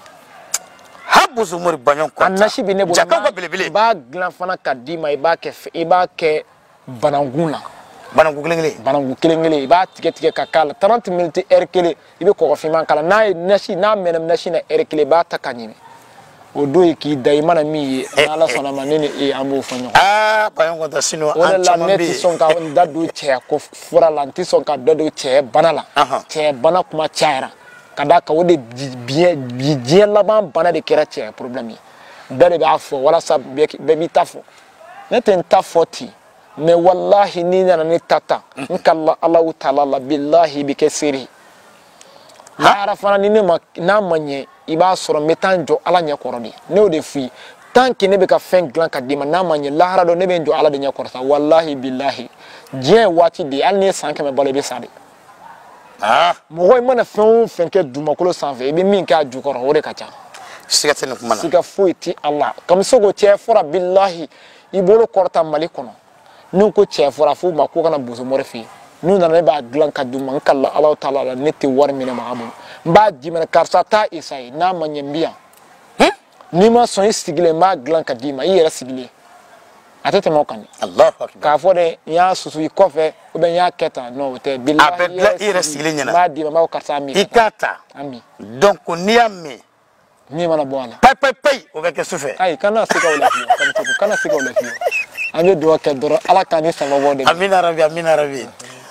[SPEAKER 1] ha bozo mori baɲɔn kɔta
[SPEAKER 2] a nasi bɛ ne bolo
[SPEAKER 1] jakaw ka belebele
[SPEAKER 2] i b'a dilan fana ka d'i ma i b'a kɛ i b'a kɛ banangun na
[SPEAKER 1] banangu kelen kelen
[SPEAKER 2] banangun kelen kelen i b'a tigɛ tigɛ ka k'a la trente minutes heure kelen i bɛ kɔgɔfinman k'a la n'a ye nasi n'a mɛnna nasi na heure kelen i b'a ta ka ɲimi o don ye k'i da i mana min ye n'Ala sɔnna ma ne ni e an b'o fɔ ɲɔgɔn
[SPEAKER 1] ah baɲɔn kɔta sino
[SPEAKER 2] o de
[SPEAKER 1] an
[SPEAKER 2] la
[SPEAKER 1] caman
[SPEAKER 2] ne
[SPEAKER 1] bɛ
[SPEAKER 2] tɛ sɔn ka n da don cɛya ko fura la n tɛ sɔn ka da don cɛya bana la cɛya bana kuma cayara ka d'a kan o de biɲɛ bi diɲɛ laban bana de kɛra cɛya problème ye bɛɛ de b'a fɔ walasa bɛɛ b'i ta fɔ ne tɛ n ta fɔ ten mais wallahi n'i nana ne ta ta n ka la Alahu taala la bilahi i bɛ kɛ seere ye lahara fana ni ne ma n'a ma ɲɛ i b'a sɔrɔ n bɛ taa n jɔ Ala ɲɛkɔrɔ de ne y'o de f'i ye tant que ne bɛ ka fɛn dilan ka d'i ma n'a ma ɲɛ lahara dɔ ne bɛ n jɔ Ala de ɲɛkɔrɔ sa wallahi bilahi diɲɛ ye waati de ye hali n'i ye san kɛmɛ balo i bɛ sa de mɔgɔ i mana fɛn o fɛn kɛ dugumakolo sanfɛ i bɛ min kɛ a jukɔrɔ o de ka ca
[SPEAKER 1] siga tɛ nin kuma na
[SPEAKER 2] siga foyi tɛ a la ka se k'o cɛ fɔra bilahi i bolo kɔrɔta Mali kɔnɔ n'u ko cɛ fɔra f'u ma ko kana bozo mɔrɛ fɛ yen n'u nana ne b'a dilan ka d'u ma n ka la Alahu taala la ne tɛ wari minɛ maga bolo n b'a di mɛ karisa taa essayer n'a ma ɲɛ n bɛ yan n'i ma sɔn i sigilen n b'a dilan ka d'i ma i yɛrɛ sigilen a tɛ tɛmɛ o kan dɛ
[SPEAKER 1] Allahu akibar
[SPEAKER 2] k'a fɔ de n y'a susu i kɔfɛ ou bien n y'a kɛ tan non o tɛ bilahi
[SPEAKER 1] a bɛ dilan i yɛrɛ sigilen ɲɛna
[SPEAKER 2] n b'a d'i ma n b'a fɔ karisa min
[SPEAKER 1] i k'a ta
[SPEAKER 2] a min
[SPEAKER 1] donc n'i y'a min
[SPEAKER 2] min mana bɔ a la
[SPEAKER 1] payi payi payi o bɛ kɛ su fɛ
[SPEAKER 2] ayi kana siga o la fiyewu kanucogo kana siga o la fiyewu an bɛ dugawu kɛ dɔrɔn Ala k'an ni sababɔ de
[SPEAKER 1] amina rabi amina rabi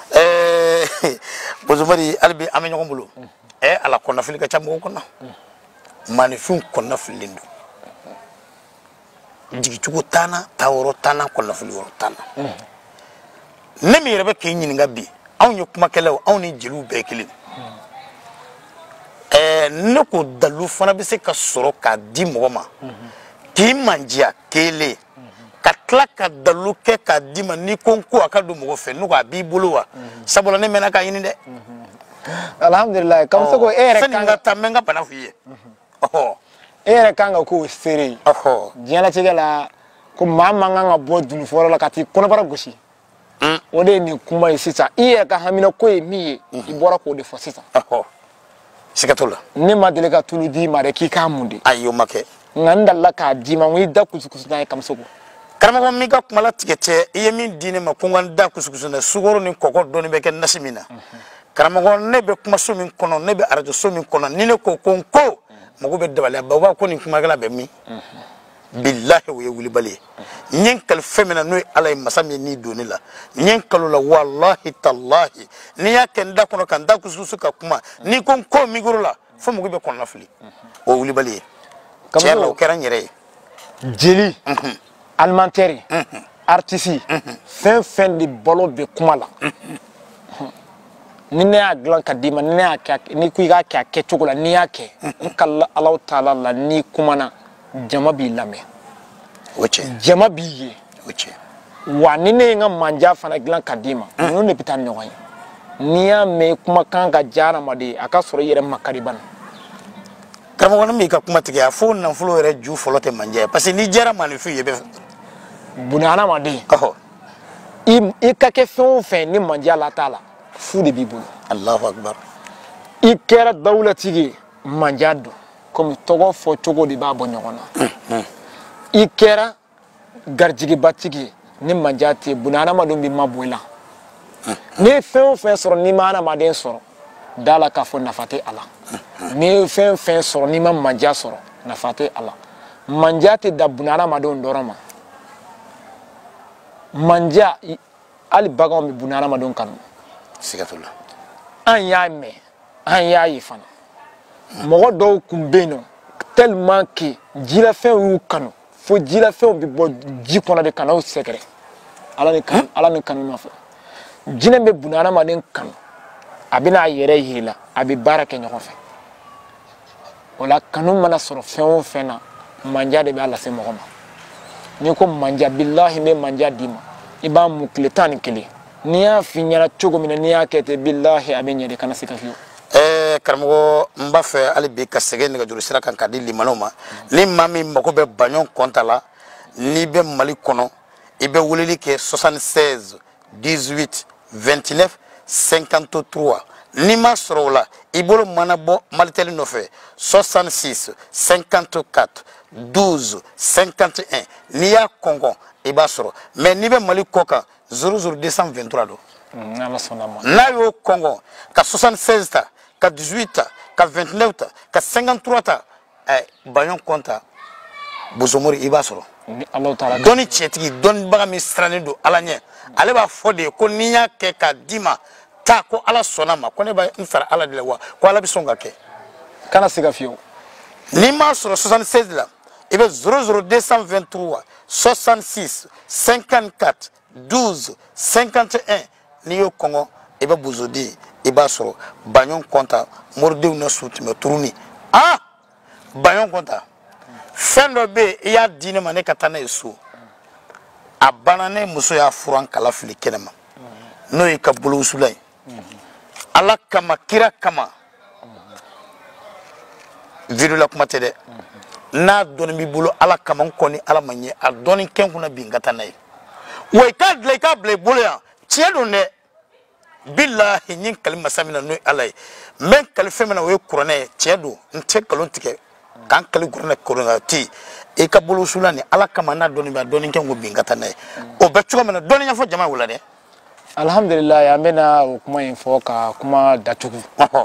[SPEAKER 1] ɛɛ bozomari hali bi an bɛ ɲɔgɔn bolo ɛ ala kɔnɔnafili ka ca mɔgɔw kɔnɔ maanifin kɔnɔnafililen don jigicogo t'an na taayɔrɔ t'an na kɔnɔnafili yɔrɔ t'an na ne min yɛrɛ bɛ k'i ɲininka bi anw ye kumakɛlaw anw ni jeliw bɛɛ kelen ɛɛ ne ko dalu fana bɛ se ka sɔrɔ k'a di mɔgɔ ma k'i mandiya kelen ka tila ka dalu kɛ k'a di ma n'i ko n ko a ka don mɔgɔ fɛ n'u ko a b'i bolo wa sabula ne mɛnna k'a ɲini dɛ
[SPEAKER 2] alhamdulilayi comme ça ko e yɛrɛ
[SPEAKER 1] kan ka taa n bɛ n ka bana f'i ye ɔhɔ
[SPEAKER 2] e yɛrɛ kan ka k'o seere ye
[SPEAKER 1] ɔhɔ
[SPEAKER 2] diɲɛlatigɛ la ko maa man kan ka bɔ dunufɔyɔrɔ la ka t'i kɔnɔbara gosi o de ye nin kuma ye sisan i yɛrɛ ka hamina ko ye min ye i bɔra k'o de fɔ sisan
[SPEAKER 1] ɔhɔ sikatola
[SPEAKER 2] ne ma deli ka tulu di ma de k'i k'a mun de
[SPEAKER 1] ayo make
[SPEAKER 2] nka n dalila k'a di ma n ko i da kusukusu n'a ye Kamisogo
[SPEAKER 1] karamɔgɔ min ka kuma la tigɛ cɛ i ye min di ne ma ko n ka n da kusukusu na sukaro ni kɔgɔ dɔɔni bɛ kɛ nasi min na karamɔgɔ ne bɛ kumaso min kɔnɔ ne bɛ arajo so min kɔnɔ ni ne ko ko n ko mago bɛ dabaliya baba ko nin kumakɛla bɛ min billahi o ye wulibali ye n ye n kali fɛn min na n'o ye ala ye masa min ni don ne la n ye n kalo la wallahi tallahi ni y'a kɛ n da kɔnɔ ka n da kusukusu ka kuma ni ko n ko micro la fo mago bɛ kɔnɔna fili o ye wulibali ye tiɲɛ la o kɛra n yɛrɛ ye
[SPEAKER 2] jeli alimentaire artiste fɛn fɛn de balo bɛ kuma la ni ne y'a dilan ka d'i ma ni ne y'a kɛ ni ko i k'a kɛ a kɛcogo la n'i y'a kɛ n kalila Alahu taala la n'i kumana jama b'i lamɛn
[SPEAKER 1] o tiɲɛ
[SPEAKER 2] jama b'i ye
[SPEAKER 1] o tiɲɛ
[SPEAKER 2] wa ni ne ye n ka manja fana dilan ka d'i ma ninnu de bɛ taa ni ɲɔgɔn ye n'i y'a mɛn kumakan ka diya adamaden a ka sɔrɔ i yɛrɛ makari bana
[SPEAKER 1] karamɔgɔ ne m'i ka kuma tigɛ a fo nafolo yɛrɛ ju fɔlɔ tɛ manja ye parce que ni jɛra maninfin ye bɛ
[SPEAKER 2] buna adamaden
[SPEAKER 1] ɔhɔ
[SPEAKER 2] i ka kɛ fɛn o fɛn ni manja la t'a la fu de b'i bolo
[SPEAKER 1] Allahu akbar
[SPEAKER 2] i kɛra dawulatigi ye manja don komi tɔgɔ fɔ cogo de b'a bɔ ɲɔgɔn na i kɛra garijigibatigi ye ni manja tɛ buna adamadenw bɛ ma bɔ i la n'i ye fɛn o fɛn sɔrɔ n'i ma adamaden sɔrɔ da la k'a fɔ nafa tɛ a la n'i ye fɛn fɛn sɔrɔ n'i ma manja sɔrɔ nafa tɛ a la manja tɛ da buna adamadenw dɔrɔn ma manja hali baganw bɛ buna adamadenw kanu
[SPEAKER 1] sigatula
[SPEAKER 2] an y'a mɛn an y'a ye fana mɔgɔ dɔw kun bɛ yen nɔ tellement que jilafɛnw y'u kanu fo jilafɛnw bɛ bɔ ji kɔnɔ de ka n'aw sɛgɛrɛ ala ni kanu ala ni kanu nɔfɛ jinɛ bɛ buna adamaden kanu a bɛna a yɛrɛ yir'i la a bɛ baara kɛ ɲɔgɔn fɛ o la kanu mana sɔrɔ fɛn o fɛn na manja de b'a lase mɔgɔ ma n'i ko manja billahi n bɛ manja d'i ma i b'a mun tile tan ni kelen n'i y'a f'i ɲɛna cogo min na n'i y'a kɛ ten billahi a bɛ ɲɛ de kana se ka fiyewu
[SPEAKER 1] ɛɛ karamɔgɔ n b'a fɛ hali bi ka segin nɛgɛjuru sira kan ka di limanaw ma ni maa min mago bɛ baɲɔn kɔnta la n'i bɛ mali kɔnɔ i bɛ weleli kɛ soixante-seize dix-huit vingt-neuf cinquante-trois n'i ma sɔrɔ o la i bolo mana bɔ malitɛli nɔfɛ soixante-six cinquante-quatre douze cinquante et un n'i y'a kɔnkɔn i b'a sɔrɔ mais n'i bɛ mali kɔ kan zéro zéro deux cent vingt-trois don n'a y'o kɔngɔ ka soixante-seize ta ka dix-huit ta ka vingt-neuf ta ka cinquante-trois ta ɛ baɲɔn kɔnta bosomori i b'a sɔrɔ dɔnni tiɲɛtigi dɔnnibaga min sirannen don ala ɲɛ ale b'a fɔ de ye ko n'i y'a kɛ k'a d'i ma taa ko ala sɔnna ma ko ne b'a n sara ala de la wa ko ala bɛ sɔn ka kɛ
[SPEAKER 2] kana se ka fiyewu
[SPEAKER 1] n'i m'a sɔrɔ soixante-seize la i bɛ zéro zéro deux cent vingt-trois soixante-six cinquante-quatre douze cinquante et un n'i y'o kɔngɔ i bɛ bozoden i b'a sɔrɔ baɲɔn kɔnta moridenw na su tun bɛ turuni ah baɲɔn kɔnta fɛn dɔ bɛ yen i y'a di ne ma ne ka taa n'a ye so a banna ne muso y'a furan kala fili kɛnɛ ma n'o ye ka bolowusula ye ala kama kira kama video la kuma tɛ dɛ n'a dɔnni b'i bolo ala kama n kɔni ala ma ɲɛ a dɔnni kɛ n kunna bi n ka taa n'a ye wa i k'a dilan i k'a bila i bolo yan tiɲɛ don dɛ billahi n ye kali masa min na n'o ye ala ye n bɛ kali fɛn min na o ye kuranɛ ye tiɲɛ don n tɛ nkalon tigɛ k'an kali kuranɛ kuranɛ tɛ i ka bolowusula ni ala kama n'a dɔnni bɛ a dɔnni kɛ n ko bi n ka taa n'a ye o bɛ cogo min na dɔnni ɲɛfɔ jama ye o la dɛ
[SPEAKER 2] alhamdulilayi an bɛna o kuma in fɔ ka kuma datugu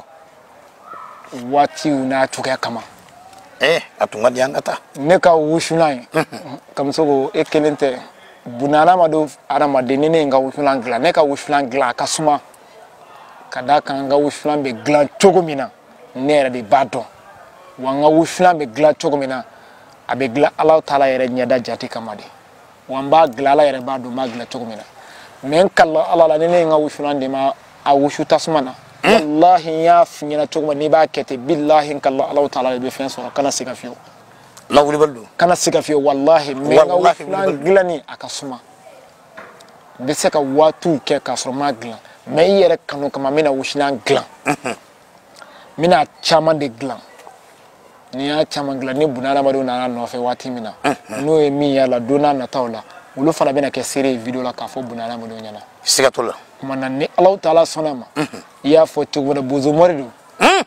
[SPEAKER 2] waatiw n'a cogoya kama
[SPEAKER 1] eh a tun ka di an ka taa
[SPEAKER 2] ne ka wusulan ye Kamisogo e kelen tɛ buna adamaden adamaden ni ne ye n ka wusulan dilan ne ka wusulan dilan a ka suma ka d'a kan n ka wusulan bɛ dilan cogo min na ne yɛrɛ de b'a dɔn wa n ka wusulan bɛ dilan cogo min na a bɛ dilan Alahu taala yɛrɛ ɲɛda jate kama de wa n b'a dilan ala yɛrɛ b'a dɔn n b'a dilan cogo min na mais n kalila ala la ni ne ye n ka wusulan de ma a wusu tasuma na wallahi n y'a f'i ɲɛna cogo min n'i b'a kɛ ten billahi n kalila Alahu taala de bɛ fɛn sɔrɔ kana se ka fiyewu
[SPEAKER 1] la wulibali don
[SPEAKER 2] kana se ka fiyewu wallahi mais n ka wusulan dilanni a ka suma n bɛ se ka waatiw kɛ k'a sɔrɔ n m'a dilan mais i yɛrɛ kanu kama n bɛna wusulan dilan n bɛna caman de dilan ni y'a caman dilan ni buna adamadenw nana nɔfɛ waati min na n'o ye min y'a la don n'a nataw la olu fana bɛna kɛ seere ye video la k'a fɔ buna adamadenw ɲɛna
[SPEAKER 1] siga t'o la
[SPEAKER 2] kuma na ni Alahu taala sɔnna ma i y'a fɔ cogo min na bozomori don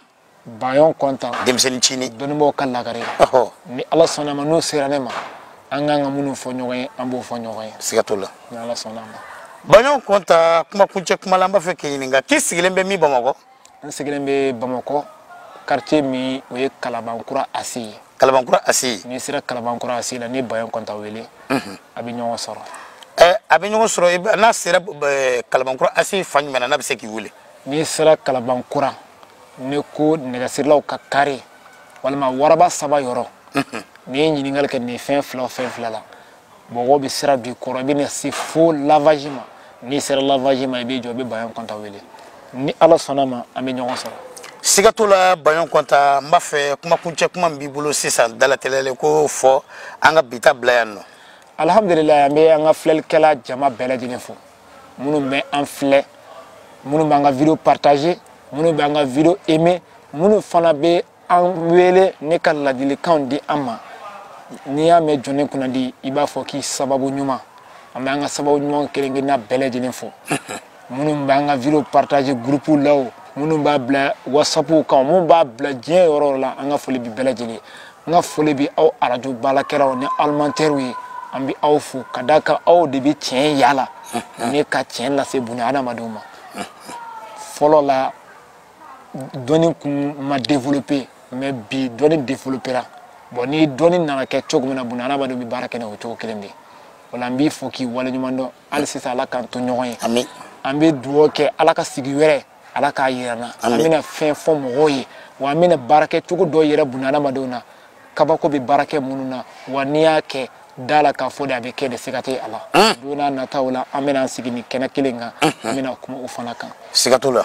[SPEAKER 2] bayon kontan
[SPEAKER 1] demsen chini
[SPEAKER 2] doni mo kala gare
[SPEAKER 1] oh
[SPEAKER 2] ni Allah sona ma no sirane ma anga ngamunu fo nyoy ambo fo nyoy
[SPEAKER 1] sigatula
[SPEAKER 2] ni Allah sona ma
[SPEAKER 1] bayon konta kuma kunche kuma lamba fe kininga kisigilembe mi bamako
[SPEAKER 2] nsigilembe bamako quartier mi o ye Kalabankura asi
[SPEAKER 1] Kalabankura asi
[SPEAKER 2] ni sira Kalabankura asi la ni bayon konta wele mhm abi nyogo soro
[SPEAKER 1] eh abi nyogo soro na sira Kalabankura asi fanyu mena na bise ki wele
[SPEAKER 2] ni sira Kalabankura ne ko negasirlaw ka kare walma waraba saba yoro ni nyiningal ke ni fin fla fin fla la bogo bi sira du korobi ne si fo lavage ma ni sira lavage ma bi jobe bayon konta wele ni Allah sonama ami nyogo soro
[SPEAKER 1] sigatula bayon konta mbafe kuma kunche kuma mbibulu sisa dala telele ko fo anga bita blayano
[SPEAKER 2] alhamdulillah ambe anga flel kala jama bela dinefo munu me en flé munu banga vidéo partager munu banga vidéo aimer munu fana be en wele ne kala dili kandi ama ni ya me jone kuna di iba fo ki sababu nyuma amba anga sababu nyuma kelenge na bela dinefo munu banga vidéo partager groupe law munu ba bla whatsapp kan munu ba bla dien yoro la anga foli bi bela dili nga foli bi aw arajo balakera ne alimentaire wi ambi aw fu kadaka aw de bi tien yala ne ka tien la se buna ana maduma folo la doni kum ma développer mais bi doni développera bon ni doni na ka chogmena buna ana madu bi baraka ne o to kelembe wala mbi foki wala nyumando al sisa la kan to nyoy
[SPEAKER 1] amin
[SPEAKER 2] ambi duo ke ala ka sigi were ala ka yirana amina fin fo mo yi wa amina baraka tugo do yere buna ana maduna kabako bi baraka mununa waniya ke dala ka fo da be ke de sigate ala dona na tawla amina sigini kena kilinga amina kuma ufana kan
[SPEAKER 1] sigatula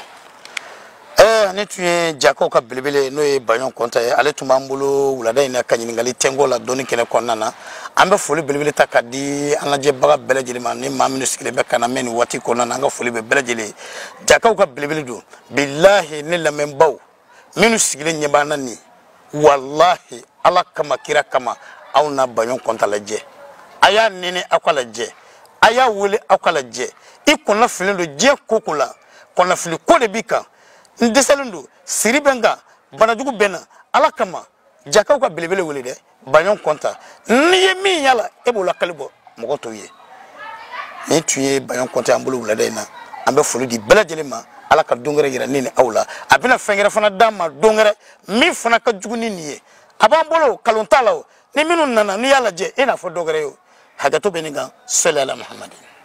[SPEAKER 1] eh ne tuye jako ka belebele no e bayon konta e ale tumambulo wulada ina kanyiningali tengo la doni kene konnana ambe foli belebele takadi anaje baga belejele man ni maminu sigile be kana men wati konnana anga foli be belejele jako ka belebele do billahi ne la membaw minu sigile nyebana ni wallahi ala kama kira kama aw na bayon konta la je aya nene akwala je aya wule akwala je ikonna filendo je kokula konna fili ko de bika ndesalundo siribenga banajugu bena ala kama jakaw ka belebele wule de bayon konta niye mi yala ebola kalibo mogo to ye ni tuye bayon konta ambulu wula de na ambe fulu di belajele ma ala ka dongere yira nini awla abina fengere fana dama dongere mi fana ka juguni niye abambolo kalontala ni minu nana ni yala je ina fo dogere yo hagato beniga sallallahu alaihi muhammadin